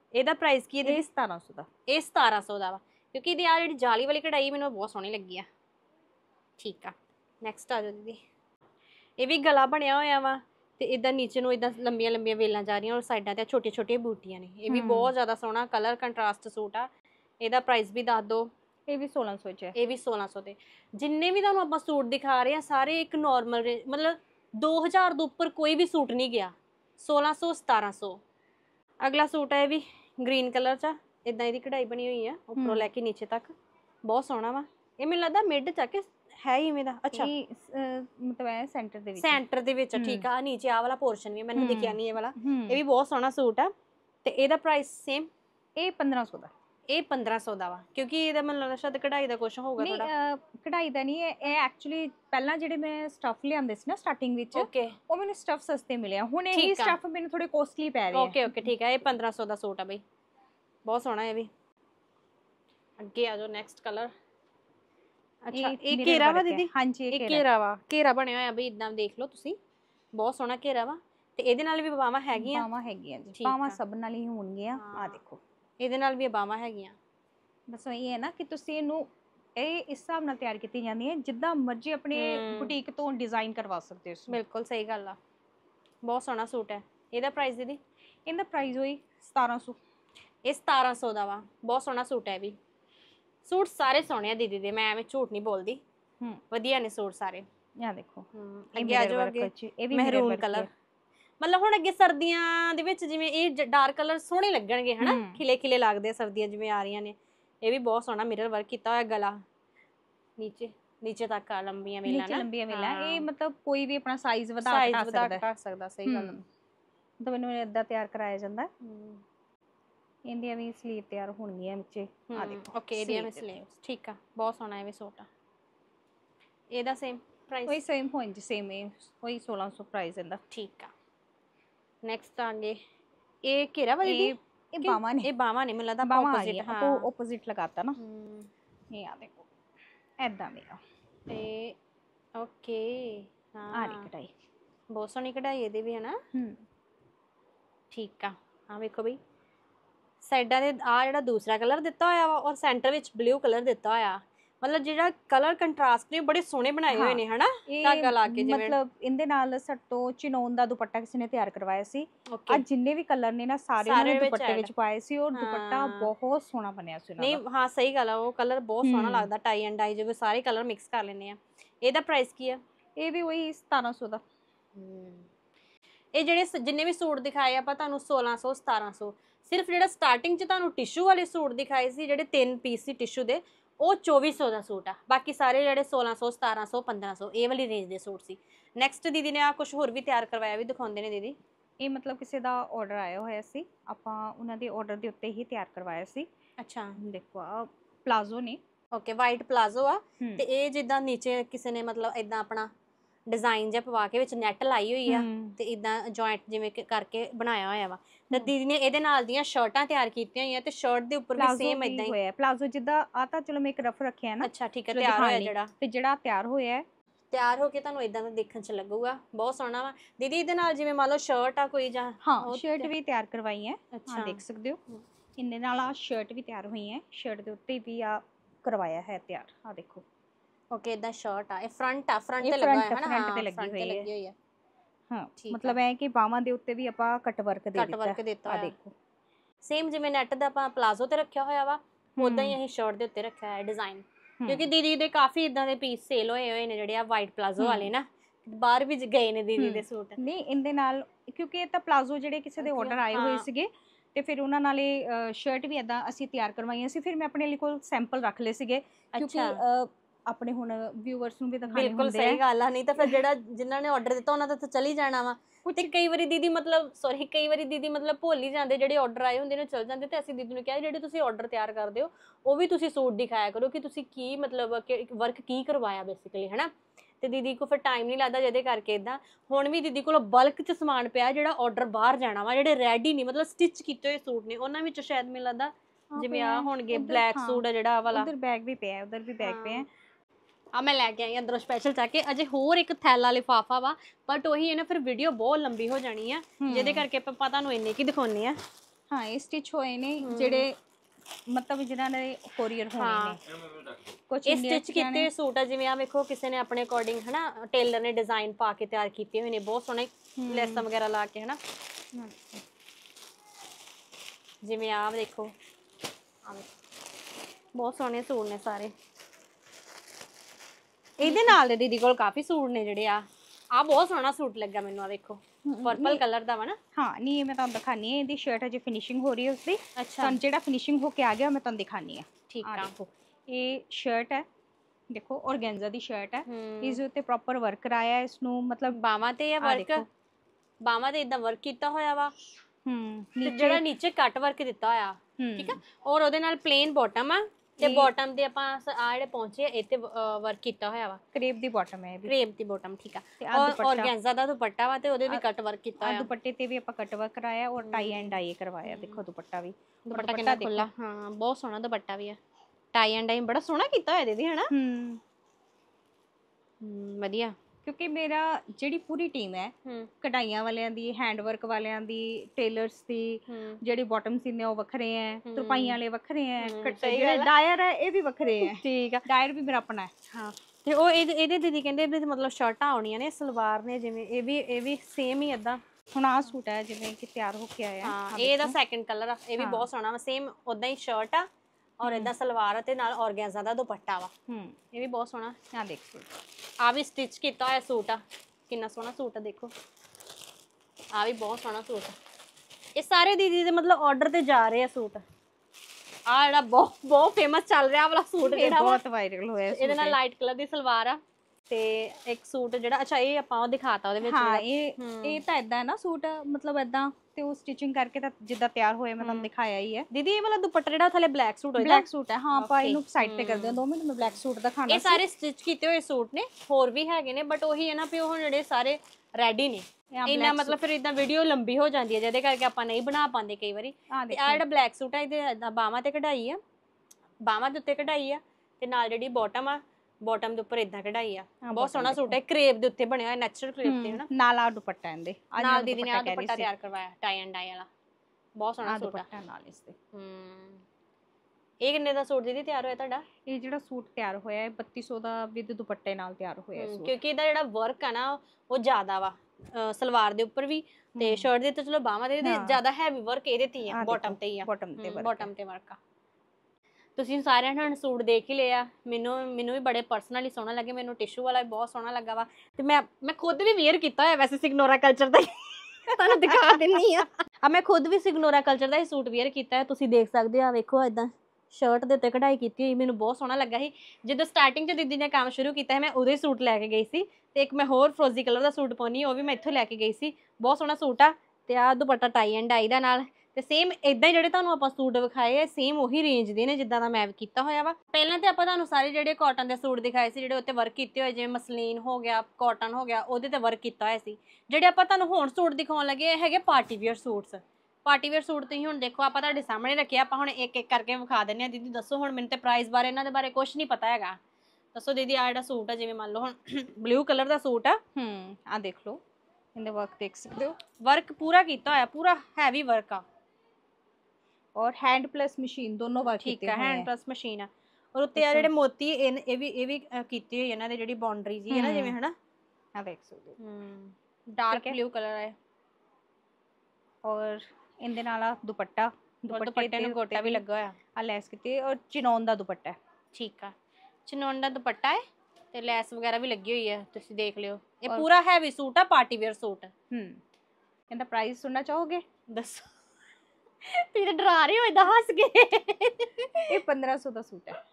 ਇਹਦਾ ਪ੍ਰਾਈਸ ਕੀ ਹੈ ਇਹ ਸਤਾਰਾਂ ਸੌ ਦਾ। ਇਹ ਸਤਾਰਾਂ ਸੌ ਦਾ ਵਾ ਕਿਉਂਕਿ ਇਹਦੀ ਆ ਜਿਹੜੀ ਜਾਲੀ ਵਾਲੀ ਕਢਾਈ ਮੈਨੂੰ ਬਹੁਤ ਸੋਹਣੀ ਲੱਗੀ ਆ। ਠੀਕ ਆ, ਨੈਕਸਟ ਆ ਜਾਓ ਦੀਦੀ। ਇਹ ਵੀ ਗਲਾ ਬਣਿਆ ਹੋਇਆ ਵਾ ਤੇ ਇਦਾਂ ਨੀਚੇ ਨੂੰ ਇਦਾਂ ਲੰਬੀਆਂ ਲੰਬੀਆਂ ਵੇਲਾਂ ਜਾ ਰਹੀਆਂ ਔਰ ਸਾਈਡਾਂ ਤੇ ਛੋਟੀਆਂ ਛੋਟੀਆਂ ਬੂਟੀਆਂ ਨੇ। ਇਹ ਵੀ ਬਹੁਤ ਜ਼ਿਆਦਾ ਸੋਹਣਾ ਕਲਰ ਕੰਟਰਾਸਟ ਸੂਟ ਆ। ਇਹਦਾ ਪ੍ਰਾਈਸ ਵੀ ਦੱਸ ਦਿਓ। ਇਹ ਵੀ ਸੋਲਾਂ ਸੌ ਚ ਹੈ। ਇਹ ਵੀ ਸੋਲਾਂ ਸੌ ਦੇ। ਜਿੰਨੇ ਵੀ ਤੁਹਾਨੂੰ ਆਪਾਂ ਸੂਟ ਦਿਖਾ ਰਹੇ ਆ ਸਾਰੇ ਇੱਕ ਨਾਰਮਲ ਰੇਂਜ, ਮਤਲਬ ਦੋ ਹਜ਼ਾਰ ਤੋਂ ਉੱਪਰ ਕੋਈ ਵੀ ਸੂਟ ਨਹੀਂ ਗਿਆ। ਸੋਲਾਂ ਸੌ ਸਤਾਰਾਂ ਸੌ। ਅਗਲਾ ਸੂਟ ਹੈ ਇਹ ਵੀ ਗ੍ਰੀਨ ਕਲਰ ਚ, ਇਦਾਂ ਇਹਦੀ ਕਢਾਈ ਬਣੀ ਹੋਈ ਆ ਉੱਪਰੋਂ ਲੈ ਕੇ ਨੀਚੇ ਤੱਕ, ਬਹੁਤ ਸੋਹਣਾ ਵਾ। ਇਹ ਮੈਨੂੰ ਲੱਗਦਾ ਮਿਡ ਚ ਆ ਕੇ ਹੈ ਹੀ ਇਵੇਂ ਦਾ। ਅੱਛਾ, ਇਹ ਮਤਲਬ ਹੈ ਸੈਂਟਰ ਦੇ ਵਿੱਚ, ਸੈਂਟਰ ਦੇ ਵਿੱਚ। ਠੀਕ ਆ, ਨੀਚੇ ਆ ਵਾਲਾ ਪੋਰਸ਼ਨ ਵੀ ਮੈਨੂੰ ਦਿਖਿਆ ਨਹੀਂ ਇਹ ਵਾਲਾ। ਇਹ ਵੀ ਬਹੁਤ ਸੋਹਣਾ ਸੂਟ ਆ ਤੇ ਇਹਦਾ ਪ੍ਰਾਈਸ ਸੇਮ। ਇਹ ਪੰਦਰਾਂ ਸੌ ਦਾ। ਇਹ ਪੰਦਰਾਂ ਸੌ ਦਾ ਵਾ ਕਿਉਂਕਿ ਇਹਦਾ ਮੈਨੂੰ ਲੱਗਦਾ ਸ਼ਾਇਦ ਕਢਾਈ ਦਾ ਕੁਝ ਹੋਊਗਾ ਥੋੜਾ। ਨਹੀਂ, ਕਢਾਈ ਦਾ ਨਹੀਂ, ਇਹ ਐਕਚੁਅਲੀ ਪਹਿਲਾਂ ਜਿਹੜੇ ਮੈਂ ਸਟਫ ਲਿਆਂਦੇ ਸੀ ਨਾ ਸਟਾਰਟਿੰਗ ਵਿੱਚ, ਓਕੇ, ਉਹ ਮੈਨੂੰ ਸਟਫ ਸਸਤੇ ਮਿਲਿਆ। ਹੁਣ ਇਹ ਸਟਫ ਮੈਨੂੰ ਥੋੜੇ ਕੋਸਟਲੀ ਪੈ ਰਹੇ ਆ। ਓਕੇ ਓਕੇ ਠੀਕ ਆ। ਇਹ ਪੰਦਰਾਂ ਸੌ ਦਾ ਸੂਟ ਆ ਬਈ, ਬਹੁਤ ਸੋਹਣਾ ਇਹ ਵੀ। ਅੱਗੇ ਆ ਜਾਓ, ਨੈਕਸਟ ਕਲਰ। ਅੱਛਾ, ਇਹ ਘੇਰਾ ਵਾ ਦੀਦੀ? ਹਾਂਜੀ, ਇਹ ਘੇਰਾ ਵਾ। ਘੇਰਾ ਬਣਿਆ ਹੋਇਆ ਬਈ, ਇਦਾਂ ਦੇਖ ਲਓ ਤੁਸੀਂ, ਬਹੁਤ ਸੋਹਣਾ ਘੇਰਾ ਵਾ ਤੇ ਇਹਦੇ ਨਾਲ ਵੀ ਬਾਹਾਂ ਹੈਗੀਆਂ। ਬਾਹਾਂ ਹੈਗੀਆਂ ਜੀ, ਬਾਹਾਂ ਸਭ ਨਾਲ ਹੀ ਹੋਣਗੀਆਂ। ਆ ਦੇਖੋ, ਇਹਦੇ ਨਾਲ ਵੀ ਬਾਹਾਂ ਹੈਗੀਆਂ। ਬਸ ਇਹ ਹੈ ਨਾ ਕਿ ਤੁਸੀਂ ਇਹਨੂੰ ਇਹ ਇਸ ਹਿਸਾਬ ਨਾਲ ਤਿਆਰ ਕੀਤੀ ਜਾਂਦੀ ਹੈ ਜਿੱਦਾਂ ਮਰਜ਼ੀ ਆਪਣੇ ਬੁਟੀਕ ਤੋਂ ਡਿਜ਼ਾਈਨ ਕਰਵਾ ਸਕਦੇ ਹੋ। ਬਿਲਕੁਲ ਸਹੀ ਗੱਲ ਆ, ਬਹੁਤ ਸੋਹਣਾ ਸੂਟ ਹੈ। ਇਹਦਾ ਪ੍ਰਾਈਸ ਦੀਦੀ? ਇਹਦਾ ਪ੍ਰਾਈਸ ਹੋਈ ਸਤਾਰਾਂ ਸੌ। ਇਹ ਸਤਾਰਾਂ ਸੌ ਦਾ ਵਾ, ਬਹੁਤ ਸੋਹਣਾ ਸੂਟ ਹੈ ਵੀ। ਸੂਟ ਸਾਰੇ ਸੋਹਣੇ ਆ ਦੀਦੀ ਦੇ, ਮੈਂ ਐਵੇਂ ਝੂਠ ਨਹੀਂ ਬੋਲਦੀ, ਹੂੰ ਵਧੀਆ ਨੇ ਸੂਟ ਸਾਰੇ। ਆ ਦੇਖੋ, ਅੱਗੇ ਆ ਜਾਓ। ਅੱਗੇ ਇਹ ਵੀ ਮਹਿਰੂਨ ਕਲਰ, ਮਤਲਬ ਹੁਣ ਅੱਗੇ ਸਰਦੀਆਂ ਦੇ ਵਿੱਚ ਜਿਵੇਂ ਇਹ ਡਾਰਕ ਕਲਰ ਸੋਹਣੇ ਲੱਗਣਗੇ ਹਨਾ, ਖਿਲੇ ਖਿਲੇ ਲੱਗਦੇ ਆ ਸਰਦੀਆਂ ਜਿਵੇਂ ਆ ਰਹੀਆਂ ਨੇ। ਇਹ ਵੀ ਬਹੁਤ ਸੋਹਣਾ ਮਿਰਰ ਵਰਕ ਕੀਤਾ ਹੋਇਆ, ਗਲਾ ਨੀਚੇ ਨੀਚੇ ਤੱਕ ਆ, ਲੰਬੀਆਂ ਵੇਲਾਂ ਨਾ, ਲੰਬੀਆਂ ਵੇਲਾਂ। ਇਹ ਮਤਲਬ ਕੋਈ ਵੀ ਆਪਣਾ ਸਾਈਜ਼ ਵਧਾ ਘਟਾ ਸਕਦਾ। ਸਹੀ ਗੱਲ ਤਾਂ ਮੈਨੂੰ ਇਦਾਂ ਤਿਆਰ ਕਰਾਇਆ ਜਾਂਦਾ। ਇਹਦੀਆਂ ਵੀ ਸਲੀਵ ਤਿਆਰ ਹੋਣਗੀਆਂ ਵਿੱਚੇ। ਆ ਦੇਖੋ, ਓਕੇ, ਇਹਦੀਆਂ ਵੀ ਸਲੀਵਸ। ਠੀਕ ਆ, ਬਹੁਤ ਸੋਹਣਾ ਇਹ ਵੀ ਸੂਟ ਆ। ਇਹਦਾ ਸੇਮ ਪ੍ਰਾਈਸ? ਕੋਈ ਸੇਮ ਹੋਈ ਸੇਮ ਹੈ, ਕੋਈ ਸੋਲਾਂ ਸੌ ਪ੍ਰਾਈਸ ਇਹਦਾ। ਠੀਕ ਆ, ਨੈਕਸਟ ਆਂਗੇ। ਇਹ ਘੇਰਾ ਵਾਲੀ ਦੀ? ਇਹ ਬਾਹਾਂ ਨੇ। ਇਹ ਬਾਹਾਂ ਨੇ, ਮੈਨੂੰ ਲੱਗਦਾ ਆਪੋਜ਼ਿਟ। ਹਾਂ, ਆਪੋਜ਼ਿਟ ਲਗਾਤਾ ਨਾ। ਇਹ ਆ ਦੇਖੋ, ਐਦਾਂ ਮੇਰਾ ਤੇ ਓਕੇ। ਹਾਂ, ਆ ਰਹੀ ਕਢਾਈ, ਬਹੁਤ ਸੋਹਣੀ ਕਢਾਈ ਇਹਦੀ ਵੀ ਹੈ ਨਾ। ਹੂੰ, ਠੀਕ ਆ। ਹਾਂ ਵੇਖੋ ਬਈ, ਸਾਈਡਾਂ ਦੇ ਆ ਜਿਹੜਾ ਦੂਸਰਾ ਕਲਰ ਦਿੱਤਾ ਹੋਇਆ ਵਾ ਔਰ ਸੈਂਟਰ ਵਿੱਚ ਬਲੂ ਕਲਰ ਦਿੱਤਾ ਹੋਇਆ, ਮਤਲਬ ਜਿਹੜਾ ਕਲਰ ਕੰਟਰਾਸਟ ਨੇ ਬੜੇ ਸੋਹਣੇ ਬਣਾਏ ਹੋਏ ਨੇ ਹਨਾ, ਧਾਗਾ ਲਾ ਕੇ। ਜਿਵੇਂ ਮਤਲਬ ਇਹਦੇ ਨਾਲ ਸਾਡੇ ਤੋਂ ਚਿਨੋਨ ਦਾ ਦੁਪੱਟਾ ਕਿਸੇ ਨੇ ਤਿਆਰ ਕਰਵਾਇਆ ਸੀ। ਆ ਜਿੰਨੇ ਵੀ ਕਲਰ ਨੇ ਨਾ ਸਾਰੇ ਉਹਨਾਂ ਨੇ ਦੁਪੱਟੇ ਵਿੱਚ ਪਾਏ ਸੀ ਔਰ ਦੁਪੱਟਾ ਬਹੁਤ ਸੋਹਣਾ ਬਣਿਆ ਸੀ ਉਹਨਾਂ ਦਾ। ਨਹੀਂ ਹਾਂ, ਸਹੀ ਗੱਲ ਆ, ਉਹ ਕਲਰ ਬਹੁਤ ਸੋਹਣਾ ਲੱਗਦਾ। ਟਾਈ ਐਂਡ ਡਾਈ ਜਿਵੇਂ ਸਾਰੇ ਕਲਰ ਮਿਕਸ ਕਰ ਲੈਂਦੇ ਆ। ਇਹਦਾ ਪ੍ਰਾਈਸ ਕੀ ਆ? ਇਹ ਵੀ ਉਹੀ ਸਤਾਰਾਂ ਸੌ ਦਾ। ਇਹ ਜਿਹੜੇ ਜਿੰਨੇ ਵੀ ਸੂਟ ਦਿਖਾਏ ਆਪਾਂ ਤੁਹਾਨੂੰ ਸੋਲਾਂ ਸੌ ਸਤਾਰਾਂ ਸੌ। ਸਿਰਫ ਜਿਹੜਾ ਸਟਾਰਟਿੰਗ 'ਚ ਤੁਹਾਨੂੰ ਟਿਸ਼ੂ ਵਾਲੇ ਸੂਟ ਦਿਖਾਏ ਸੀ ਜਿਹੜੇ ਤਿੰਨ ਪੀਸ ਸੀ ਟਿਸ਼ੂ ਦੇ, ਉਹ ਚੌਵੀ ਸੌ ਦਾ ਸੂਟ ਆ। ਬਾਕੀ ਸਾਰੇ ਜਿਹੜੇ ਸੋਲਾਂ ਸੌ ਸਤਾਰਾਂ ਸੌ ਪੰਦਰਾਂ ਸੌ ਇਹ ਵਾਲੀ ਰੇਂਜ ਦੇ ਸੂਟ ਸੀ। ਨੈਕਸਟ ਦੀਦੀ ਨੇ ਆ ਕੁਝ ਹੋਰ ਵੀ ਤਿਆਰ ਕਰਵਾਇਆ, ਵੀ ਦਿਖਾਉਂਦੇ ਨੇ ਦੀਦੀ। ਇਹ ਮਤਲਬ ਕਿਸੇ ਦਾ ਆਰਡਰ ਆਇਆ ਹੋਇਆ ਸੀ, ਆਪਾਂ ਉਹਨਾਂ ਦੇ ਆਰਡਰ ਦੇ ਉੱਤੇ ਹੀ ਤਿਆਰ ਕਰਵਾਇਆ ਸੀ। ਅੱਛਾ, ਦੇਖੋ ਆ ਪਲਾਜ਼ੋ ਨੇ। ਓਕੇ, ਵਾਈਟ ਪਲਾਜ਼ੋ ਆ ਤੇ ਇਹ ਜਿੱਦਾਂ ਨੀਚੇ ਕਿਸੇ ਨੇ ਮਤਲਬ ਇਦਾਂ ਆਪਣਾ ਡਿਜ਼ਾਈਨ ਜਿਹਾ ਪਵਾ ਕੇ ਵਿੱਚ ਨੈਟ ਲਾਈ ਹੋਈ ਆ ਤੇ ਇਦਾਂ ਜੁਆਇੰਟ ਜਿਵੇਂ ਕਰਕੇ ਬਣਾਇਆ ਹੋਇਆ ਵਾ। ਤੇ ਦੀਦੀ ਨੇ ਇਹਦੇ ਨਾਲ ਦੀਆਂ ਸ਼ਰਟਾਂ ਤਿਆਰ ਕੀਤੀਆਂ ਹੋਈਆਂ ਤੇ ਸ਼ਰਟ ਦੇ ਉੱਪਰ ਵੀ ਸੇਮ ਇਦਾਂ ਹੀ ਹੋਇਆ ਪਲਾਜ਼ੋ ਜਿੱਦਾਂ ਆ। ਤਾਂ ਚਲੋ ਮੈਂ ਇੱਕ ਰਫ ਰੱਖਿਆ ਨਾ। ਅੱਛਾ ਠੀਕ ਹੈ, ਤਿਆਰ ਹੋਇਆ ਜਿਹੜਾ, ਤੇ ਜਿਹੜਾ ਤਿਆਰ ਹੋਇਆ ਤਿਆਰ ਹੋ ਕੇ ਤੁਹਾਨੂੰ ਇਦਾਂ ਦਾ ਦੇਖਣ ਚ ਲੱਗੂਗਾ, ਬਹੁਤ ਸੋਹਣਾ ਵਾ ਦੀਦੀ। ਇਹਦੇ ਨਾਲ ਜਿਵੇਂ ਮੰਨ ਲਓ ਸ਼ਰਟ ਆ ਕੋਈ ਜਾਂ, ਹਾਂ ਸ਼ਰਟ ਵੀ ਤਿਆਰ ਕਰਵਾਈ ਹੈ। ਹਾਂ ਦੇਖ ਸਕਦੇ ਹੋ, ਇੰਨੇ ਨਾਲ ਆ ਸ਼ਰਟ ਵੀ ਤਿਆਰ ਹੋਈ ਹੈ। ਸ਼ਰਟ ਦੇ ਉੱਤੇ ਵੀ ਆ ਕਰਵਾਇਆ ਹੈ ਤਿਆਰ। ਆ ਦੇਖੋ, ਓਕੇ, ਇਦਾਂ ਸ਼ਰਟ ਆ। ਇਹ ਫਰੰਟ ਆ, ਫਰੰਟ ਤੇ ਲੱਗਾ ਹੋਇਆ ਹੈ ਨਾ। ਫਰੰਟ ਤੇ ਲੱਗੀ ਹੋਈ ਹੈ। ਹਾਂ, ਮਤਲਬ ਹੈ ਕਿ ਬਾਹਾਂ ਦੇ ਉੱਤੇ ਵੀ ਆਪਾਂ ਕੱਟ ਵਰਕ ਦੇ ਦਿੱਤਾ। ਕੱਟ ਵਰਕ ਦਿੱਤਾ ਆ ਦੇਖੋ, ਸੇਮ ਜਿਵੇਂ ਨੈਟ ਦਾ ਆਪਾਂ ਪਲਾਜ਼ੋ ਤੇ ਰੱਖਿਆ ਹੋਇਆ ਵਾ, ਉਦਾਂ ਹੀ ਅਸੀਂ ਸ਼ਰਟ ਦੇ ਉੱਤੇ ਰੱਖਿਆ ਹੈ ਡਿਜ਼ਾਈਨ। ਕਿਉਂਕਿ ਦੀਦੀ ਦੇ ਕਾਫੀ ਇਦਾਂ ਦੇ ਪੀਸ ਸੇਲ ਹੋਏ ਹੋਏ ਨੇ ਜਿਹੜੇ ਆ ਵਾਈਟ ਪਲਾਜ਼ੋ ਵਾਲੇ ਨਾ, ਬਾਹਰ ਵੀ ਗਏ ਨੇ ਦੀਦੀ ਦੇ ਸੂਟ। ਨਹੀਂ, ਇਹਦੇ ਨਾਲ ਕਿਉਂਕਿ ਇਹ ਤਾਂ ਪਲਾਜ਼ੋ ਜਿਹੜੇ ਕਿਸੇ ਦੇ ਆਰਡਰ ਆਏ ਹੋਏ ਸੀਗੇ ਤੇ ਫਿਰ ਉਹਨਾਂ ਨਾਲੇ ਸ਼ਰਟ ਵੀ ਇਦਾਂ ਅਸੀਂ ਤਿਆਰ ਕਰਵਾਈਆਂ ਸੀ। ਫਿਰ ਮੈਂ ਆਪਣੇ ਲਈ ਕੋਲ ਸੈਂਪਲ ਰੱਖ ਲਏ ਸੀਗੇ ਕਿਉਂਕਿ ਆਪਣੇ ਹੁਣ ਵਿਊਅਰਸ ਨੂੰ ਵੀ ਦਿਖਾਣੇ ਹੁੰਦੇ ਆ। ਬਿਲਕੁਲ ਸਹੀ ਗੱਲ ਆ, ਨਹੀਂ ਤਾਂ ਫਿਰ ਜਿਹੜਾ ਜਿਨ੍ਹਾਂ ਨੇ ਆਰਡਰ ਦਿੱਤਾ ਉਹਨਾਂ ਦਾ ਤਾਂ ਚਲੀ ਜਾਣਾ ਵਾ। ਤੇ ਕਈ ਵਾਰੀ ਦੀਦੀ ਮਤਲਬ ਸੌਰੀ ਕਈ ਵਾਰੀ ਦੀਦੀ ਮਤਲਬ ਭੁੱਲ ਹੀ ਜਾਂਦੇ, ਜਿਹੜੇ ਆਰਡਰ ਆਏ ਹੁੰਦੇ ਨੇ ਚਲ ਜਾਂਦੇ। ਤੇ ਅਸੀਂ ਦੀਦੀ ਨੂੰ ਕਿਹਾ ਜਿਹੜੇ ਤੁਸੀਂ ਆਰਡਰ ਤਿਆਰ ਕਰਦੇ ਹੋ ਉਹ ਵੀ ਤੁਸੀਂ ਸੂਟ ਦਿਖਾਇਆ ਕਰੋ ਕਿ ਤੁਸੀਂ ਕੀ ਮਤਲਬ ਵਰਕ ਕੀ ਕਰਵਾਇਆ ਬੇਸਿਕਲੀ ਹੈ ਨਾ। ਤੇ ਦੀਦੀ ਕੋ ਫਿਰ ਟਾਈਮ ਨਹੀਂ ਲੱਗਦਾ, ਜਿਹਦੇ ਕਰਕੇ ਇਦਾਂ ਹੁਣ ਵੀ ਦੀਦੀ ਕੋਲ ਬਲਕ 'ਚ ਸਮਾਨ ਪਿਆ ਜਿਹੜਾ ਆਰਡਰ ਬਾਹਰ ਜਾਣਾ ਵਾ, ਜਿਹੜੇ ਰੈਡੀ ਨਹੀਂ ਮਤਲਬ ਸਟਿਚ ਕੀਤੇ ਹੋਏ ਸੂਟ ਨੇ। ਉਹਨਾਂ ਵਿੱਚ ਸ਼ਾਇਦ ਮੈਨੂੰ ਲੱਗਦਾ ਜਿਵੇਂ ਆ ਹੋਣਗੇ ਬਲੈਕ ਸੂਟ ਆ ਜਿਹੜਾ ਆ ਵਾਲਾ, ਉਧਰ ਬੈਗ ਵੀ ਪਿਆ, ਉਧਰ ਵੀ ਬੈਗ ਪਿਆ। ਆ ਮੈਂ ਲੈ ਕੇ ਆਈ ਅੰਦਰੋਂ ਸਪੈਸ਼ਲ ਚੱਕ ਕੇ। ਅਜੇ ਹੋਰ ਇੱਕ ਥੈਲਾ ਲਿਫਾਫਾ ਵਾ, ਬਟ ਉਹੀ ਹੈ ਨਾ ਫਿਰ ਵੀਡੀਓ ਬਹੁਤ ਲੰਬੀ ਹੋ ਜਾਣੀ ਆ, ਜਿਹਦੇ ਕਰਕੇ ਆਪਾਂ ਤੁਹਾਨੂੰ ਇੰਨੇ ਕੀ ਦਿਖਾਉਣੇ ਆ। ਹਾਂ ਇਹ ਸਟਿਚ ਹੋਏ ਨੇ ਹਮ। ਜਿਹੜੇ ਮਤਲਬ ਜਿਨ੍ਹਾਂ ਦੇ ਕੋਰੀਅਰ ਹੋਣੇ ਹਾਂ। ਨੇ ਕੁਝ ਇਹ ਸਟਿਚ ਕੀਤੇ ਹੋਏ ਸੂਟ ਆ, ਜਿਵੇਂ ਆ ਵੇਖੋ ਕਿਸੇ ਨੇ ਆਪਣੇ ਅਕੋਰਡਿੰਗ ਹਨਾ ਟੇਲਰ ਨੇ ਡਿਜ਼ਾਈਨ ਪਾ ਕੇ ਤਿਆਰ ਕੀਤੇ ਹੋਏ ਨੇ, ਬਹੁਤ ਸੋਹਣੇ ਲੈਸਾਂ ਵਗੈਰਾ ਲਾ ਕੇ ਹਨਾ। ਜਿਵੇਂ ਆ ਦੇਖੋ ਆ ਬਹੁਤ ਸੋਹਣੇ ਸੂਟ ਨੇ ਸਾਰੇ। ਇਹਦੇ ਨਾਲ ਦੇ ਦੀਦੀ ਕੋਲ ਕਾਫੀ ਸੂਟ ਨੇ ਜਿਹੜੇ ਆ ਆ ਬਹੁਤ ਸੋਹਣਾ ਸੂਟ ਲੱਗਾ ਮੈਨੂੰ, ਆ ਵੇਖੋ ਪਰਪਲ ਕਲਰ ਦਾ ਵਾ ਨਾ। ਹਾਂ ਨਹੀਂ ਇਹ ਮੈਂ ਤੁਹਾਨੂੰ ਦਿਖਾਨੀ ਹੈ, ਇਹਦੀ ਸ਼ਰਟ ਅਜੇ ਫਿਨਿਸ਼ਿੰਗ ਹੋ ਰਹੀ ਹੈ ਉਸਦੀ। ਅੱਛਾ ਤੁਹਾਨੂੰ ਜਿਹੜਾ ਫਿਨਿਸ਼ਿੰਗ ਹੋ ਕੇ ਆ ਗਿਆ ਮੈਂ ਤੁਹਾਨੂੰ ਦਿਖਾਨੀ ਆ। ਠੀਕ ਆ ਆ। ਦੇਖੋ ਇਹ ਸ਼ਰਟ ਹੈ, ਦੇਖੋ ਔਰਗੈਂਜ਼ਾ ਦੀ ਸ਼ਰਟ ਹੈ, ਹਮ। ਇਸ ਦੇ ਉੱਤੇ ਪ੍ਰੋਪਰ ਵਰਕ ਕਰਾਇਆ ਹੈ ਇਸਨੂੰ, ਮਤਲਬ ਬਾਵਾਂ ਤੇ ਆ ਵਰਕ, ਬਾਵਾਂ ਤੇ ਇਦਾਂ ਵਰਕ ਕੀਤਾ ਹੋਇਆ ਵਾ। ਹੂੰ ਤੇ ਜਿਹੜਾ ਨੀਚੇ ਕੱਟ ਵਰਕ ਦਿੱਤਾ ਹੋਇਆ, ਠੀਕ ਆ, ਔਰ ਉਹਦੇ ਨਾਲ ਪਲੇਨ ਬਾਟਮ ਆ ਤੇ ਬਾਟਮ ਦੇ ਆਪਾਂ ਆ ਜਿਹੜੇ ਪਹੁੰਚੇ ਇਹ ਤੇ ਵਰਕ ਕੀਤਾ ਹੋਇਆ ਵਾ। ਕਰੇਪ ਦੀ ਬਾਟਮ ਹੈ ਇਹ ਵੀ, ਕਰੇਪ ਦੀ ਬਾਟਮ, ਠੀਕ ਆ। ਤੇ ਔਰ ਔਰਗੈਂਜ਼ਾ ਦਾ ਦੁਪੱਟਾ ਵਾ ਤੇ ਉਹਦੇ ਵੀ ਕੱਟ ਵਰਕ ਕੀਤਾ ਹੋਇਆ। ਦੁਪੱਟੇ ਤੇ ਵੀ ਆਪਾਂ ਕੱਟ ਵਰਕ ਕਰਾਇਆ ਔਰ ਟਾਈ ਐਂਡ ਡਾਈ ਕਰਵਾਇਆ। ਦੇਖੋ ਦੁਪੱਟਾ ਵੀ, ਦੁਪੱਟਾ ਕਿੰਨਾ ਖੁੱਲਾ, ਹਾਂ ਬਹੁਤ ਸੋਹਣਾ ਦੁਪੱਟਾ ਵੀ ਆ। ਟਾਈ ਐਂਡ ਡਾਈ ਬੜਾ ਸੋਹਣਾ ਕੀਤਾ ਹੋਇਆ ਦੀਦੀ ਹਨਾ। ਹੂੰ ਹੂੰ ਵਧੀਆ। ਕਿਉਂਕਿ ਮੇਰਾ ਜਿਹੜੀ ਪੂਰੀ ਟੀਮ ਹੈ ਕਢਾਈਆਂ ਵਾਲਿਆਂ ਦੀ, ਹੈਂਡ ਵਰਕ ਵਾਲਿਆਂ ਦੀ, ਟੇਲਰਸ ਦੀ, ਜਿਹੜੇ ਬਾਟਮ ਸੀਨੇ ਉਹ ਵੱਖਰੇ ਹੈ, ਤਰਪਾਈਆਂ ਵਾਲੇ ਵੱਖਰੇ ਹੈ, ਜਿਹੜੇ ਡਾਇਰ ਹੈ ਇਹ ਵੀ ਵੱਖਰੇ ਹੈ। ਠੀਕ ਆ, ਡਾਇਰ ਵੀ ਮੇਰਾ ਆਪਣਾ ਹੈ। ਹਾਂ ਤੇ ਉਹ ਇਹਦੇ ਦੀਦੀ ਕਹਿੰਦੇ ਇਹਦੇ ਮਤਲਬ ਸ਼ਰਟਾਂ ਆਉਣੀਆਂ ਨੇ, ਸਲਵਾਰ ਨੇ ਜਿਵੇਂ ਇਹ ਵੀ ਇਹ ਵੀ ਸੇਮ ਹੀ ਏਦਾਂ। ਹੁਣ ਆਹ ਸੂਟ ਹੈ ਜਿਵੇਂ ਕਿ ਤਿਆਰ ਹੋ ਕੇ ਆਇਆ। ਹਾਂ ਇਹ ਇਹਦਾ ਸੈਕੰਡ ਕਲਰ ਆ, ਇਹ ਵੀ ਬਹੁਤ ਸੋਹਣਾ ਵਾ, ਸੇਮ ਉਦਾਂ ਹੀ ਸ਼ਰਟ ਆ ਔਰ ਇਦਾਂ ਸਲਵਾਰ ਤੇ ਨਾਲ ਔਰਗੈਂਜ਼ਾ ਦਾ ਦੁਪੱਟਾ ਵਾ। ਹੂੰ ਇਹ ਵੀ ਬਹੁਤ ਸੋਹਣਾ। ਆ ਦੇਖ ਸੂਟ ਆ ਵੀ ਸਟਿਚ ਕੀਤਾ ਹੋਇਆ ਸੂਟ ਆ, ਕਿੰਨਾ ਸੋਹਣਾ ਸੂਟ ਆ ਦੇਖੋ, ਆ ਵੀ ਬਹੁਤ ਸੋਹਣਾ ਸੂਟ ਆ। ਇਹ ਸਾਰੇ ਦੀਦੀ ਦੇ ਮਤਲਬ ਆਰਡਰ ਤੇ ਜਾ ਰਹੇ ਆ ਸੂਟ। ਆ ਜਿਹੜਾ ਬਹੁਤ ਬਹੁਤ ਫੇਮਸ ਚੱਲ ਰਿਹਾ ਵਾਲਾ ਸੂਟ ਜਿਹੜਾ ਬਹੁਤ ਵਾਇਰਲ ਹੋਇਆ, ਇਹਦੇ ਨਾਲ ਲਾਈਟ ਕਲਰ ਦੀ ਸਲਵਾਰ ਆ ਤੇ ਇੱਕ ਸੂਟ ਜਿਹੜਾ, ਅੱਛਾ ਇਹ ਆਪਾਂ ਉਹ ਦਿਖਾਤਾ ਉਹਦੇ ਵਿੱਚ। ਹਾਂ ਇਹ ਇਹ ਤਾਂ ਇਦਾਂ ਹੈ ਨਾ ਸੂਟ, ਮਤਲਬ ਇਦਾਂ ਤੇ ਉਹ ਸਟਿਚਿੰਗ ਕਰਕੇ ਤਾਂ ਜਿੱਦਾਂ ਤਿਆਰ ਹੋਇਆ ਮੈਂ ਤੁਹਾਨੂੰ ਦਿਖਾਇਆ ਹੀ ਹੈ। ਦੀਦੀ ਇਹ ਵਾਲਾ ਦੁਪੱਟਾ ਜਿਹੜਾ ਥੱਲੇ ਬਲੈਕ ਸੂਟ ਹੋਇਆ, ਬਲੈਕ ਸੂਟ ਹੈ। ਹਾਂ ਆਪਾਂ ਇਹਨੂੰ ਸਾਈਡ ਤੇ ਕਰਦੇ ਹਾਂ, ਦੋ ਮਿੰਟ ਮੈਂ ਬਲੈਕ ਸੂਟ ਦਿਖਾਣਾ। ਇਹ ਸਾਰੇ ਸਟਿਚ ਕੀਤੇ ਹੋਏ ਸੂਟ ਨੇ, ਹੋਰ ਵੀ ਹੈਗੇ ਨੇ ਬਟ ਉਹੀ ਹੈ ਨਾ ਵੀ ਉਹ ਜਿਹੜੇ ਸਾਰੇ ਰੈਡੀ ਨੇ। ਇੰਨਾ ਮਤਲਬ ਫਿਰ ਇਦਾਂ ਵੀਡੀਓ ਲੰਬੀ ਹੋ ਜਾਂਦੀ ਹੈ ਜਿਹਦੇ ਕਰਕੇ ਆਪਾਂ ਨਹੀਂ ਬਣਾ ਪਾਉਂਦੇ ਕਈ ਵਾਰੀ। ਤੇ ਆ ਜਿਹੜਾ ਬਲੈਕ ਸੂਟ ਹੈ ਇਹਦੇ ਬਾਹਾਂ ਤੇ ਕਢਾਈ ਆ, ਬਾਹਾਂ ਦੇ ਉੱਤੇ ਕਢਾਈ ਆ ਤੇ ਨਾਲ ਜਿਹੜੀ ਬਾਟਮ ਆ, ਬਾਟਮ ਦੇ ਉੱਪਰ ਇਦਾਂ ਕਢਾਈ ਆ। ਬਹੁਤ ਸੋਹਣਾ ਸੂਟ ਹੈ, ਕਰੇਪ ਦੇ ਉੱਤੇ ਬਣਿਆ ਹੋਇਆ, ਨੈਚੁਰਲ ਕਰੇਪ ਤੇ ਹਨਾ। ਨਾਲ ਆ ਦੁਪੱਟਾ ਇਹਦੇ ਨਾਲ ਦੀਦੀ ਨੇ ਆ ਦੁਪੱਟਾ ਤਿਆਰ ਕਰਵਾਇਆ ਟਾਈ ਐਂਡ ਡਾਈ ਵਾਲਾ, ਬਹੁਤ ਸੋਹਣਾ ਸੂਟ ਆ ਨਾਲ ਇਸ ਦੇ। ਹੂੰ ਇਹ ਕਿੰਨੇ ਦਾ ਸੂਟ ਦੀਦੀ ਤਿਆਰ ਹੋਇਆ ਤੁਹਾਡਾ? ਇਹ ਜਿਹੜਾ ਸੂਟ ਤਿਆਰ ਹੋਇਆ ਹੈ ਬੱਤੀ ਸੌ ਦਾ ਵਿਦ ਦੁਪੱਟੇ ਨਾਲ ਤਿਆਰ ਹੋਇਆ ਹੈ। ਕਿਉਂਕਿ ਇਹਦਾ ਜਿਹੜਾ ਵਰਕ ਆ ਨਾ ਉਹ ਜ਼ਿਆਦਾ ਵਾ, ਸਲਵਾਰ ਦੇ ਉੱਪਰ ਵੀ ਤੇ ਸ਼ਰਟ ਦੇ ਤੇ ਚਲੋ ਬਾਹਾਂ ਦੇ ਜ਼ਿਆਦਾ ਹੈਵੀ ਵਰਕ ਇਹਦੇ ਤੇ ਆ, ਬਾਟਮ ਤੇ ਹੀ ਆ, ਬਾਟਮ ਤੇ ਬਾਟਮ ਤੇ ਵਰਕ ਆ। ਤੁਸੀਂ ਸਾਰਿਆਂ ਨੇ ਸੂਟ ਦੇਖ ਹੀ ਲਿਆ, ਮੈਨੂੰ ਮੈਨੂੰ ਵੀ ਬੜੇ ਪਰਸਨਲੀ ਸੋਹਣਾ ਲੱਗੇ, ਮੈਨੂੰ ਟਿਸ਼ੂ ਵਾਲਾ ਵੀ ਬਹੁਤ ਸੋਹਣਾ ਲੱਗਾ ਵਾ ਤੇ ਮੈਂ ਮੈਂ ਖੁਦ ਵੀ ਵੇਅਰ ਕੀਤਾ ਹੋਇਆ ਵੈਸੇ ਸਿਗਨੋਰਾ ਕਲਚਰ ਦਾ, ਤੁਹਾਨੂੰ ਦਿਖਾ ਦਿੰਨੀ ਆ। ਆ ਮੈਂ ਖੁਦ ਵੀ ਸਿਗਨੋਰਾ ਕਲਚਰ ਦਾ ਹੀ ਸੂਟ ਵੇਅਰ ਕੀਤਾ ਹੈ, ਤੁਸੀਂ ਦੇਖ ਸਕਦੇ ਹੋ। ਵੇਖੋ ਇਦਾਂ ਸ਼ਰਟ ਦੇ ਉੱਤੇ ਕਢਾਈ ਕੀਤੀ ਹੋਈ, ਮੈਨੂੰ ਬਹੁਤ ਸੋਹਣਾ ਲੱਗਾ ਸੀ। ਜਦੋਂ ਸਟਾਰਟਿੰਗ 'ਚ ਦੀਦੀ ਨੇ ਕੰਮ ਸ਼ੁਰੂ ਕੀਤਾ ਹੈ ਮੈਂ ਉਹਦੇ ਸੂਟ ਲੈ ਕੇ ਗਈ ਸੀ ਤੇ ਇੱਕ ਮੈਂ ਹੋਰ ਫਰੋਜ਼ੀ ਕਲਰ ਦਾ ਸੂਟ ਪਾਉਣੀ, ਉਹ ਵੀ ਮੈਂ ਇੱਥੋਂ ਲੈ ਕੇ ਗਈ ਸੀ। ਬਹੁਤ ਸੋਹਣਾ ਸੂਟ ਆ ਤੇ ਆ ਦੁਪੱਟਾ ਟਾਈ ਐਂਡ ਡਾਈ ਦਾ ਨਾਲ ਤੇ ਸੇਮ ਇਦਾਂ ਹੀ ਜਿਹੜੇ ਤੁਹਾਨੂੰ ਆਪਾਂ ਸੂਟ ਵਿਖਾਏ ਆ ਸੇਮ ਉਹੀ ਰੇਂਜ ਦੇ ਨੇ ਜਿੱਦਾਂ ਦਾ ਮੈਂ ਕੀਤਾ ਹੋਇਆ ਵਾ। ਪਹਿਲਾਂ ਤੇ ਆਪਾਂ ਤੁਹਾਨੂੰ ਸਾਰੇ ਜਿਹੜੇ ਕਾਟਨ ਦੇ ਸੂਟ ਦਿਖਾਏ ਸੀ ਜਿਹੜੇ ਉੱਤੇ ਵਰਕ ਕੀਤੇ ਹੋਏ, ਜਿਵੇਂ ਮਸਲੀਨ ਹੋ ਗਿਆ, ਕਾਟਨ ਹੋ ਗਿਆ, ਉਹਦੇ ਤੇ ਵਰਕ ਕੀਤਾ ਹੋਇਆ ਸੀ। ਜਿਹੜੇ ਆਪਾਂ ਤੁਹਾਨੂੰ ਹੁਣ ਸੂਟ ਦਿਖਾਉਣ ਲੱਗੇ ਹੈਗੇ party wear suits. Party wear suit ਤੁਸੀਂ ਹੁਣ ਦੇਖੋ, ਆਪਾਂ ਤੁਹਾਡੇ ਸਾਹਮਣੇ ਰੱਖਿਆ, ਆਪਾਂ ਹੁਣ ਇੱਕ ਇੱਕ ਕਰਕੇ ਵਿਖਾ ਦਿੰਦੇ ਆ। ਦੀਦੀ ਦੱਸੋ ਹੁਣ, ਮੈਨੂੰ ਤੇ ਪ੍ਰਾਈਸ ਬਾਰੇ ਇਹਨਾਂ ਦੇ ਬਾਰੇ ਕੁਝ ਨਹੀਂ ਪਤਾ ਹੈਗਾ, ਦੱਸੋ ਦੀਦੀ। ਆ ਜਿਹੜਾ ਸੂਟ ਆ ਜਿਵੇਂ ਮੰਨ ਲਓ ਹੁਣ ਬਲੂ ਕਲਰ ਦਾ ਸੂਟ ਆ, ਹੂੰ ਆ ਦੇਖ ਲਓ ਇਹਦੇ ਵਰਕ ਦੇਖ ਸਕਦੇ ਹੋ, ਵਰਕ ਪੂਰਾ ਕੀਤਾ ਹੋਇਆ, ਪੂਰਾ ਹੈਵੀ ਵਰਕ ਆ ਔਰ ਹੈਂਡ ਪਲੱਸ ਮਸ਼ੀਨ ਦੋਨੋਂ ਵਰਕ ਕੀਤੇ ਹੋਏ ਆ। ਹੈਂਡ ਪਲੱਸ ਮਸ਼ੀਨ ਆ ਔਰ ਉੱਤੇ ਆ ਜਿਹੜੇ ਮੋਤੀ ਇਹ ਵੀ ਇਹ ਵੀ ਕੀਤੀ ਹੋਈ ਇਹਨਾਂ ਦੇ, ਜਿਹੜੀ ਬਾਉਂਡਰੀ ਜੀ ਹੈ ਨਾ ਜਿਵੇਂ ਹਨਾ, ਆ ਦੇਖ ਸਕਦੇ ਹੋ। ਹੂੰ ਡਾਰਕ ਬਲੂ ਕਲਰ ਹੈ ਔਰ ਇਹਦੇ ਨਾਲ ਆ ਦੁਪੱਟਾ, ਦੁਪੱਟੇ ਨੂੰ ਗੋਟਾ ਵੀ ਲੱਗਾ ਹੋਇਆ, ਆ ਲੈਸ ਕੀਤੀ ਔਰ ਚਿਨੌਨ ਦਾ ਦੁਪੱਟਾ। ਠੀਕ ਆ, ਚਿਨੌਨ ਦਾ ਦੁਪੱਟਾ ਹੈ ਤੇ ਲੈਸ ਵਗੈਰਾ ਵੀ ਲੱਗੀ ਹੋਈ ਹੈ, ਤੁਸੀਂ ਦੇਖ ਲਿਓ। ਇਹ ਪੂਰਾ ਹੈਵੀ ਸੂਟ ਆ, ਪਾਰਟੀ ਵੇਅਰ ਸੂਟ। ਹੂੰ ਇਹਦਾ ਪ੍ਰਾਈਸ ਸੁਣਨਾ ਚਾਹੋਗੇ? ਦੱਸੋ। ਤੁਸੀਂ ਤਾਂ ਡਰਾ ਰਹੇ ਹੋ ਇਦਾਂ ਹੱਸ ਕੇ। ਇਹ ਪੰਦਰਾਂ ਸੌ ਦਾ ਸੂਟ ਹੈ।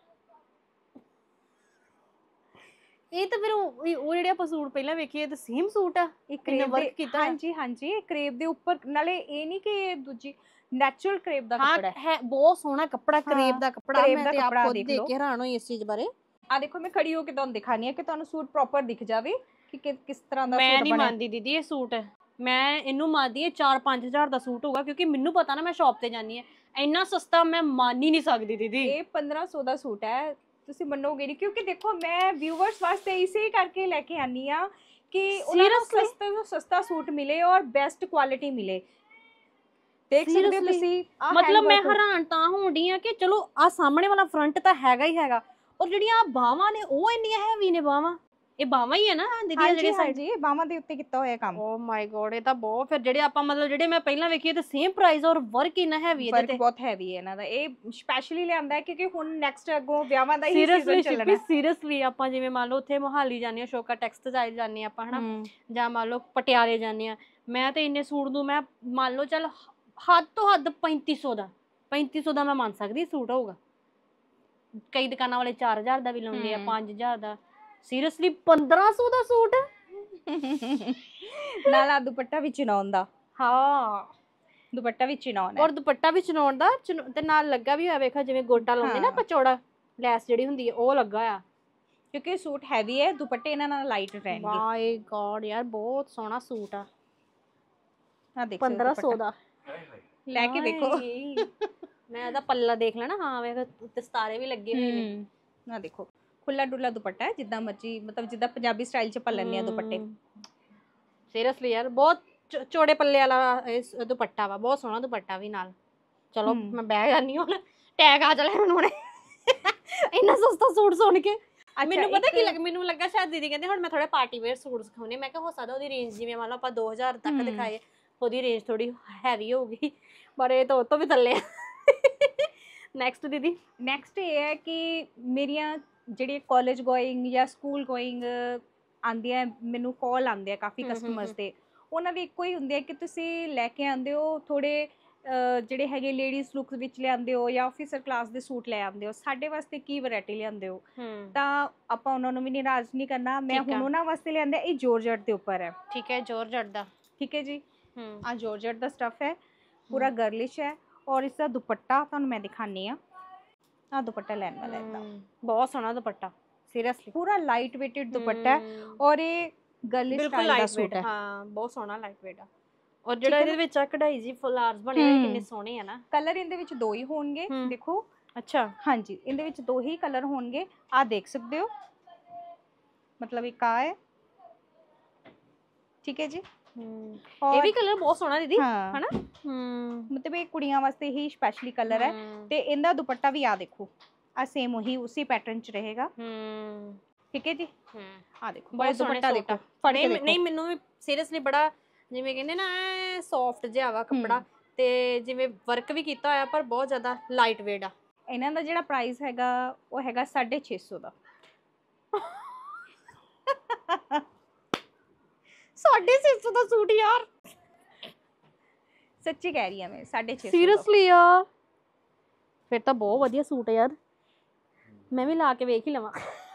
ਇਹ ਤਾਂ ਫਿਰ ਉਹ ਜਿਹੜੇ ਆਪਾਂ ਸੂਟ ਪਹਿਲਾਂ ਵੇਖੇ ਇਹ ਤਾਂ ਸੇਮ ਸੂਟ ਆ, ਇਹ ਕਰੇਪ ਵਰਕ ਕੀਤਾ। ਹਾਂਜੀ ਹਾਂਜੀ ਇਹ ਕਰੇਪ ਦੇ ਉੱਪਰ, ਨਾਲੇ ਇਹ ਨਹੀਂ ਕਿ ਦੂਜੀ ਨੈਚੁਰਲ ਕਰੇਪ ਦਾ ਕੱਪੜਾ ਹੈ, ਬਹੁਤ ਸੋਹਣਾ ਕੱਪੜਾ, ਕਰੇਪ ਦਾ ਕੱਪੜਾ। ਮੈਂ ਤੇ ਆਪ ਖੁਦ ਦੇਖ ਕੇ ਹੈਰਾਨ ਹੋਈ ਇਸ ਚੀਜ਼ ਬਾਰੇ। ਆ ਦੇਖੋ ਮੈਂ ਖੜੀ ਹੋ ਕੇ ਤੁਹਾਨੂੰ ਦਿਖਾਣੀ ਹੈ ਕਿ ਤੁਹਾਨੂੰ ਸੂਟ ਪ੍ਰੋਪਰ ਦਿਖ ਜਾਵੇ ਕਿ ਕਿਸ ਤਰ੍ਹਾਂ ਦਾ ਸੂਟ ਬਣਿਆ। ਮੈਂ ਨਹੀਂ ਮੰਨਦੀ ਦੀਦੀ ਇਹ ਸੂਟ, ਮੈਂ ਇਹਨੂੰ ਮੰਨਦੀ ਇਹ ਚਾਰ ਪੰਜ ਹਜ਼ਾਰ ਦਾ ਸੂਟ ਹੋਊਗਾ, ਕਿਉਂਕਿ ਮੈਨੂੰ ਪਤਾ ਨਾ ਮੈਂ ਸ਼ਾਪ ਤੇ ਜਾਂਦੀ ਆ, ਇੰਨਾ ਸਸਤਾ ਮੈਂ ਮੰਨ ਹੀ ਨਹੀਂ ਸਕਦੀ ਦੀਦੀ। ਇਹ ਪੰਦਰਾਂ ਸੌ ਦਾ ਸੂਟ ਹੈ, ਤੁਸੀਂ ਮੰਨੋਗੇ ਨਹੀਂ, ਕਿਉਂਕਿ ਦੇਖੋ ਮੈਂ ਵਿਊਵਰਸ ਵਾਸਤੇ ਇਸੇ ਕਰਕੇ ਲੈ ਕੇ ਆਨੀ ਆ ਕਿ ਉਹਨਾਂ ਨੂੰ ਸਸਤੇ ਤੋਂ ਸਸਤਾ ਸੂਟ ਮਿਲੇ ਔਰ ਬੈਸਟ ਕੁਆਲਿਟੀ ਮਿਲੇ। ਦੇਖ ਸਕਦੇ ਹੋ Seriously? ਤੁਸੀਂ ਆਹ ਮਤਲਬ ਮੈਂ handwork- ਹੈਰਾਨ ਤਾਂ ਹੋਣੀ ਆ ਕਿ ਚਲੋ ਆ ਸਾਹਮਣੇ ਵਾਲਾ ਫਰੰਟ ਤਾਂ ਹੈਗਾ ਹੀ ਹੈਗਾ, ਔਰ ਜਿਹੜੀਆਂ ਬਾਹਾਂ ਨੇ ਉਹ ਇੰਨੀਆਂ ਹੈਵੀ ਨੇ ਬਾਹਾਂ, ਇਹ ਬਾਹਾਂ ਹੀ ਹੈ ਨਾ ਦੀਦੀ ਆ ਹਾਂਜੀ ਜਿਹੜੀ ਸਾਈਡ? ਹਾਂਜੀ ਬਾਹਾਂ ਦੇ ਉੱਤੇ ਕੀਤਾ ਹੋਇਆ ਕੰਮ। ਓ ਮਾਈ ਗੋਡ, ਇਹ ਤਾਂ ਬਹੁਤ, ਫਿਰ ਜਿਹੜੇ ਆਪਾਂ ਮਤਲਬ ਜਿਹੜੇ ਮੈਂ ਪਹਿਲਾਂ ਵੇਖੀ ਤੇ ਸੇਮ ਪ੍ਰਾਈਸ ਔਰ ਵਰਕ ਇੰਨਾ ਹੈਵੀ ਇਹਦੇ ਵਰਕ ਤੇ। ਬਹੁਤ ਹੈਵੀ ਹੈ ਇਹਨਾਂ ਦਾ, ਇਹ ਸਪੈਸ਼ਲੀ ਲਿਆਂਦਾ ਹੈ ਕਿਉਂਕਿ ਹੁਣ ਨੈਕਸਟ ਅੱਗੋਂ ਵਿਆਹਾਂ ਦਾ ਹੀ ਸੀਰੀਅਸਲੀ ਸੀਜ਼ਨ ਚੱਲਣਾ ਸ਼ਿਪੀ, ਸੀਰੀਅਸਲੀ ਆਪਾਂ ਜਿਵੇਂ ਮੰਨ ਲਓ ਉੱਥੇ ਮੋਹਾਲੀ ਜਾਂਦੇ ਆ, ਸ਼ੋਕਾ ਟੈਕਸਟਾਈਲ ਜਾਂਦੇ ਆ ਆਪਾਂ ਹਨਾ, ਹਮ। ਜਾਂ ਮੰਨ ਲਓ ਪਟਿਆਲੇ ਜਾਂਦੇ ਆ, ਮੈਂ ਤੇ ਇੰਨੇ ਸੂਟ ਨੂੰ ਮੈਂ ਮੰਨ ਲਓ ਚੱਲ ਹੱਦ ਤੋਂ ਹੱਦ ਪੈਂਤੀ ਸੌ ਦਾ ਪੈਂਤੀ ਸੌ ਦਾ ਮੈਂ ਮੰਨ ਸਕਦੀ ਸੂਟ ਹੋਊਗਾ। ਕਈ ਦੁਕਾਨਾਂ ਵਾਲੇ ਚਾਰ ਹਜ਼ਾਰ ਦਾ ਵੀ ਲਾਉਂਦੇ ਆ, ਹਮ। ਪੰਜ ਹਜ਼ਾਰ ਦਾ। ਸੀਰੀਅਸਲੀ ਪੰਦਰਾਂ ਸੌ ਦਾ ਸੂਟ। ਨਾਲ ਆ ਦੁਪੱਟਾ ਵੀ ਚਿਨਾਉਣ ਦਾ, ਹਾਂ ਦੁਪੱਟਾ ਵੀ ਚਿਨਾਉਣ ਹੈ। ਔਰ ਦੁਪੱਟਾ ਵੀ ਚਨਾਉਣ ਦਾ ਚਨ- ਤੇ ਨਾਲ ਲੱਗਾ ਵੀ ਹੋਇਆ, ਵੇਖਾ ਜਿਵੇਂ ਗੋਟਾ ਲਾਉਂਦੇ ਨਾ ਹਾਂ। ਆਪਾਂ ਚੌੜਾ, ਲੈਸ ਜਿਹੜੀ ਹੁੰਦੀ ਹੈ ਉਹ ਲੱਗਾ ਆ। ਕਿਉਂਕਿ ਸੂਟ ਹੈਵੀ ਹੈ, ਦੁਪੱਟੇ ਇਹਨਾਂ ਨਾਲ ਲਾਈਟ ਰਹਿਣਗੇ। ਮਾਈ ਗॉड ਯਾਰ ਬਹੁਤ ਸੋਹਣਾ ਸੂਟ ਆ। ਆ ਦੇਖੋ ਪੰਦਰਾਂ ਸੌ ਦਾ ਲੈ ਕੇ ਦੇਖੋ। ਹਾਏ। ਮੈਂ ਇਹਦਾ ਪੱਲਾ ਦੇਖ ਲੈਣਾ। ਹਾਂ ਵੇਖ ਉੱਤੇ ਸਤਾਰੇ ਵੀ ਲੱਗੇ ਹੋਏ ਨੇ। ਹਮ ਆ ਦੇਖੋ ਖੁੱਲਾ ਡੁੱਲਾ ਦੁਪੱਟਾ ਹੈ, ਜਿੱਦਾਂ ਮਰਜੀ ਮਤਲਬ ਜਿੱਦਾਂ ਪੰਜਾਬੀ ਸਟਾਈਲ ਚ ਪੱਲਣੇ ਆ ਦੁਪੱਟੇ। ਸੀਰੀਅਸਲੀ ਯਾਰ ਬਹੁਤ ਚ- ਚੌੜੇ ਪੱਲੇ ਵਾਲਾ ਇਹ ਸ- ਦੁਪੱਟਾ ਵਾ, ਬਹੁਤ ਸੋਹਣਾ ਦੁਪੱਟਾ ਵੀ ਨਾਲ। ਚਲੋ ਹਮ। ਮੈਂ ਬਹਿ ਜਾਨੀ ਹੁਣ, ਟੈਗ ਆ ਚਲੇ ਮੈਨੂੰ ਹੁਣੇ ਇੰਨਾ ਸਸਤਾ ਸੂਟ ਸੁਣ ਕੇ। ਮੈਨੂੰ ਪਤਾ ਕੀ ਲੱਗ, ਮੈਨੂੰ ਲੱਗਾ ਸ਼ਾਇਦ ਦੀਦੀ ਕਹਿੰਦੇ ਹੁਣ ਮੈਂ ਥੋੜੇ ਪਾਰਟੀ ਵੇਅਰ ਸੂਟ ਸਿਖਾਉਣੇ। ਮੈਂ ਕਿਹਾ ਹੋ ਸਕਦਾ ਉਹਦੀ ਰੇਂਜ ਜਿਵੇਂ ਮੰਨ ਲਓ ਆਪਾਂ ਦੋ ਹਜ਼ਾਰ ਤੱਕ ਹਮ। ਦਿਖਾਏ, ਉਹਦੀ ਰੇਂਜ ਥੋੜੀ ਹੈਵੀ ਹੋਊਗੀ, ਪਰ ਇਹ ਤਾਂ ਉਹ ਤੋਂ ਵੀ ਥੱਲੇ ਆ। ਨੈਕਸਟ ਦੀਦੀ। ਨੈਕਸਟ ਇਹ ਹੈ ਕਿ ਮੇਰੀਆਂ ਜਿਹੜੀਆਂ ਕਾਲਜ ਗੋਇੰਗ ਜਾਂ ਸਕੂਲ ਗੋਇੰਗ ਆਉਂਦੀਆਂ, ਮੈਨੂੰ ਕਾਲ ਆਉਂਦੇ ਆ ਕਾਫੀ ਹਮ, ਹਮ, ਕਸਟਮਰਸ ਹਮ। ਦੇ। ਉਹਨਾਂ ਦੀ ਇੱਕੋ ਹੀ ਹੁੰਦੀ ਹੈ ਕਿ ਤੁਸੀਂ ਲੈ ਕੇ ਆਉਂਦੇ ਹੋ ਥੋੜੇ ਜਿਹੜੇ ਹੈਗੇ ਲੇਡੀਜ਼ ਲੁੱਕ ਵਿੱਚ ਲਿਆਉਂਦੇ ਹੋ ਜਾਂ ਆਫੀਸਰ ਕਲਾਸ ਦੇ ਸੂਟ ਲੈ ਆਉਂਦੇ ਹੋ, ਸਾਡੇ ਵਾਸਤੇ ਕੀ ਵੈਰਾਈਟੀ ਲਿਆਉਂਦੇ ਹੋ, ਹੂੰ ਤਾਂ ਆਪਾਂ ਉਹਨਾਂ ਨੂੰ ਵੀ ਨਿਰਾਸ਼ ਨਹੀਂ ਕਰਨਾ। ਮੈਂ ਠੀਕ ਆ। ਹੁਣ ਉਹਨਾਂ ਵਾਸਤੇ ਲਿਆਂਦਾ, ਇਹ ਜੋਰਜਟ ਦੇ ਉੱਪਰ ਹੈ। ਠੀਕ ਹੈ, ਜੋਰਜਟ ਦਾ। ਠੀਕ ਹੈ ਜੀ, ਹੂੰ ਆ ਜੋਰਜਟ ਦਾ ਸਟਫ ਹੈ, ਪੂਰਾ ਗਰਲਿਸ਼ ਹੈ। ਔਰ ਇਸ ਦਾ ਦੁਪੱਟਾ ਤੁਹਾਨੂੰ ਮੈਂ ਦਿਖਾਨੀ ਆ। ਆ ਦੁਪੱਟਾ ਲੈਣ ਵਾਲਾ ਇਹਦਾ, ਹਮ, ਬਹੁਤ ਸੋਹਣਾ ਦੁਪੱਟਾ ਸੀਰੀਅਸਲੀ। ਪੂਰਾ ਲਾਈਟ ਵੇਟਡ ਦੁਪੱਟਾ ਹੈ ਔਰ ਇਹ ਗਰਲਿਸ਼ ਬਿਲਕੁਲ ਸਟਾਈਲ ਦਾ ਲਾਈਟ ਸੂਟ ਵੇਟ, ਹੈ। ਹਾਂ ਬਹੁਤ ਸੋਹਣਾ ਲਾਈਟ ਵੇਟ ਆ। ਔਰ ਜਿਹੜਾ ਹੈ ਇਹਦੇ ਵਿੱਚ ਆ ਕਢਾਈ ਜੀ ਫੁਲਾਰਸ ਬਣੇ ਹੋਏ ਕਿੰਨੇ ਸੋਹਣੇ ਆ ਨਾ। ਕਲਰ ਇਹਦੇ ਵਿੱਚ ਦੋ ਹੀ ਹੋਣਗੇ, ਹਮ। ਦੇਖੋ। ਅੱਛਾ ਹਾਂਜੀ ਇਹਦੇ ਵਿੱਚ ਦੋ ਹੀ ਕਲਰ ਹੋਣਗੇ, ਆ ਦੇਖ ਸਕਦੇ ਹੋ। ਮਤਲਬ ਇੱਕ ਆ ਹੈ, ਠੀਕ ਹੈ ਜੀ। ਹਮ, ਇਹ ਵੀ ਕਲਰ ਬਹੁਤ ਸੋਹਣਾ ਦੀਦੀ ਹਾਂ ਹਨਾ। ਹਮ ਮਤਲਬ ਇਹ ਕੁੜੀਆਂ ਵਾਸਤੇ ਹੀ ਸਪੈਸ਼ਲੀ ਕਲਰ ਹੈ। ਤੇ ਇਹਦਾ ਦੁਪੱਟਾ ਵੀ ਆ ਦੇਖੋ, ਆ ਸੇਮ ਉਹੀ ਉਸੇ ਪੈਟਰਨ ਚ ਰਹੇਗਾ। ਹਮ ਠੀਕ ਹੈ ਜੀ, ਹਮ ਆ ਦੇਖੋ ਬਹੁਤ ਸੋਹਣੇ ਦੁਪੱਟਾ ਸੂਟ ਆ। ਦੇਖੋ, ਫੜ ਕੇ ਨਹੀਂ ਦੇਖੋ। ਨਹੀਂ ਮੈਨੂੰ ਵੀ ਸੀਰੀਅਸਲੀ ਬੜਾ ਜਿਵੇਂ ਕਹਿੰਦੇ ਨਾ ਸੌਫਟ ਜਿਹਾ ਵਾ ਕੱਪੜਾ, ਤੇ ਜਿਵੇਂ ਵਰਕ ਵੀ ਕੀਤਾ ਹੋਇਆ ਪਰ ਬਹੁਤ ਜ਼ਿਆਦਾ ਲਾਈਟ ਵੇਟ ਆ। ਇਹਨਾਂ ਦਾ ਜਿਹੜਾ ਪ੍ਰਾਈਸ ਹੈਗਾ ਉਹ ਹੈਗਾ ਸਾਢੇ ਛੇ ਸੌ ਦਾ। ਸਾਢੇ ਛੇ ਸੌ ਦਾ ਸੂਟ ਯਾਰ, ਸੱਚੀ ਕਹਿ ਰਹੀ ਹਾਂ ਮੈਂ, ਸਾਢੇ ਛੇ ਸੌ ਦਾ। ਸੀਰੀਅਸਲੀ ਯਾਰ ਫਿਰ ਤਾਂ ਬਹੁਤ ਵਧੀਆ ਸੂਟ ਹੈ ਯਾਰ, ਮੈਂ ਵੀ ਲਾ ਕੇ ਵੇਖ ਹੀ ਲਵਾਂ।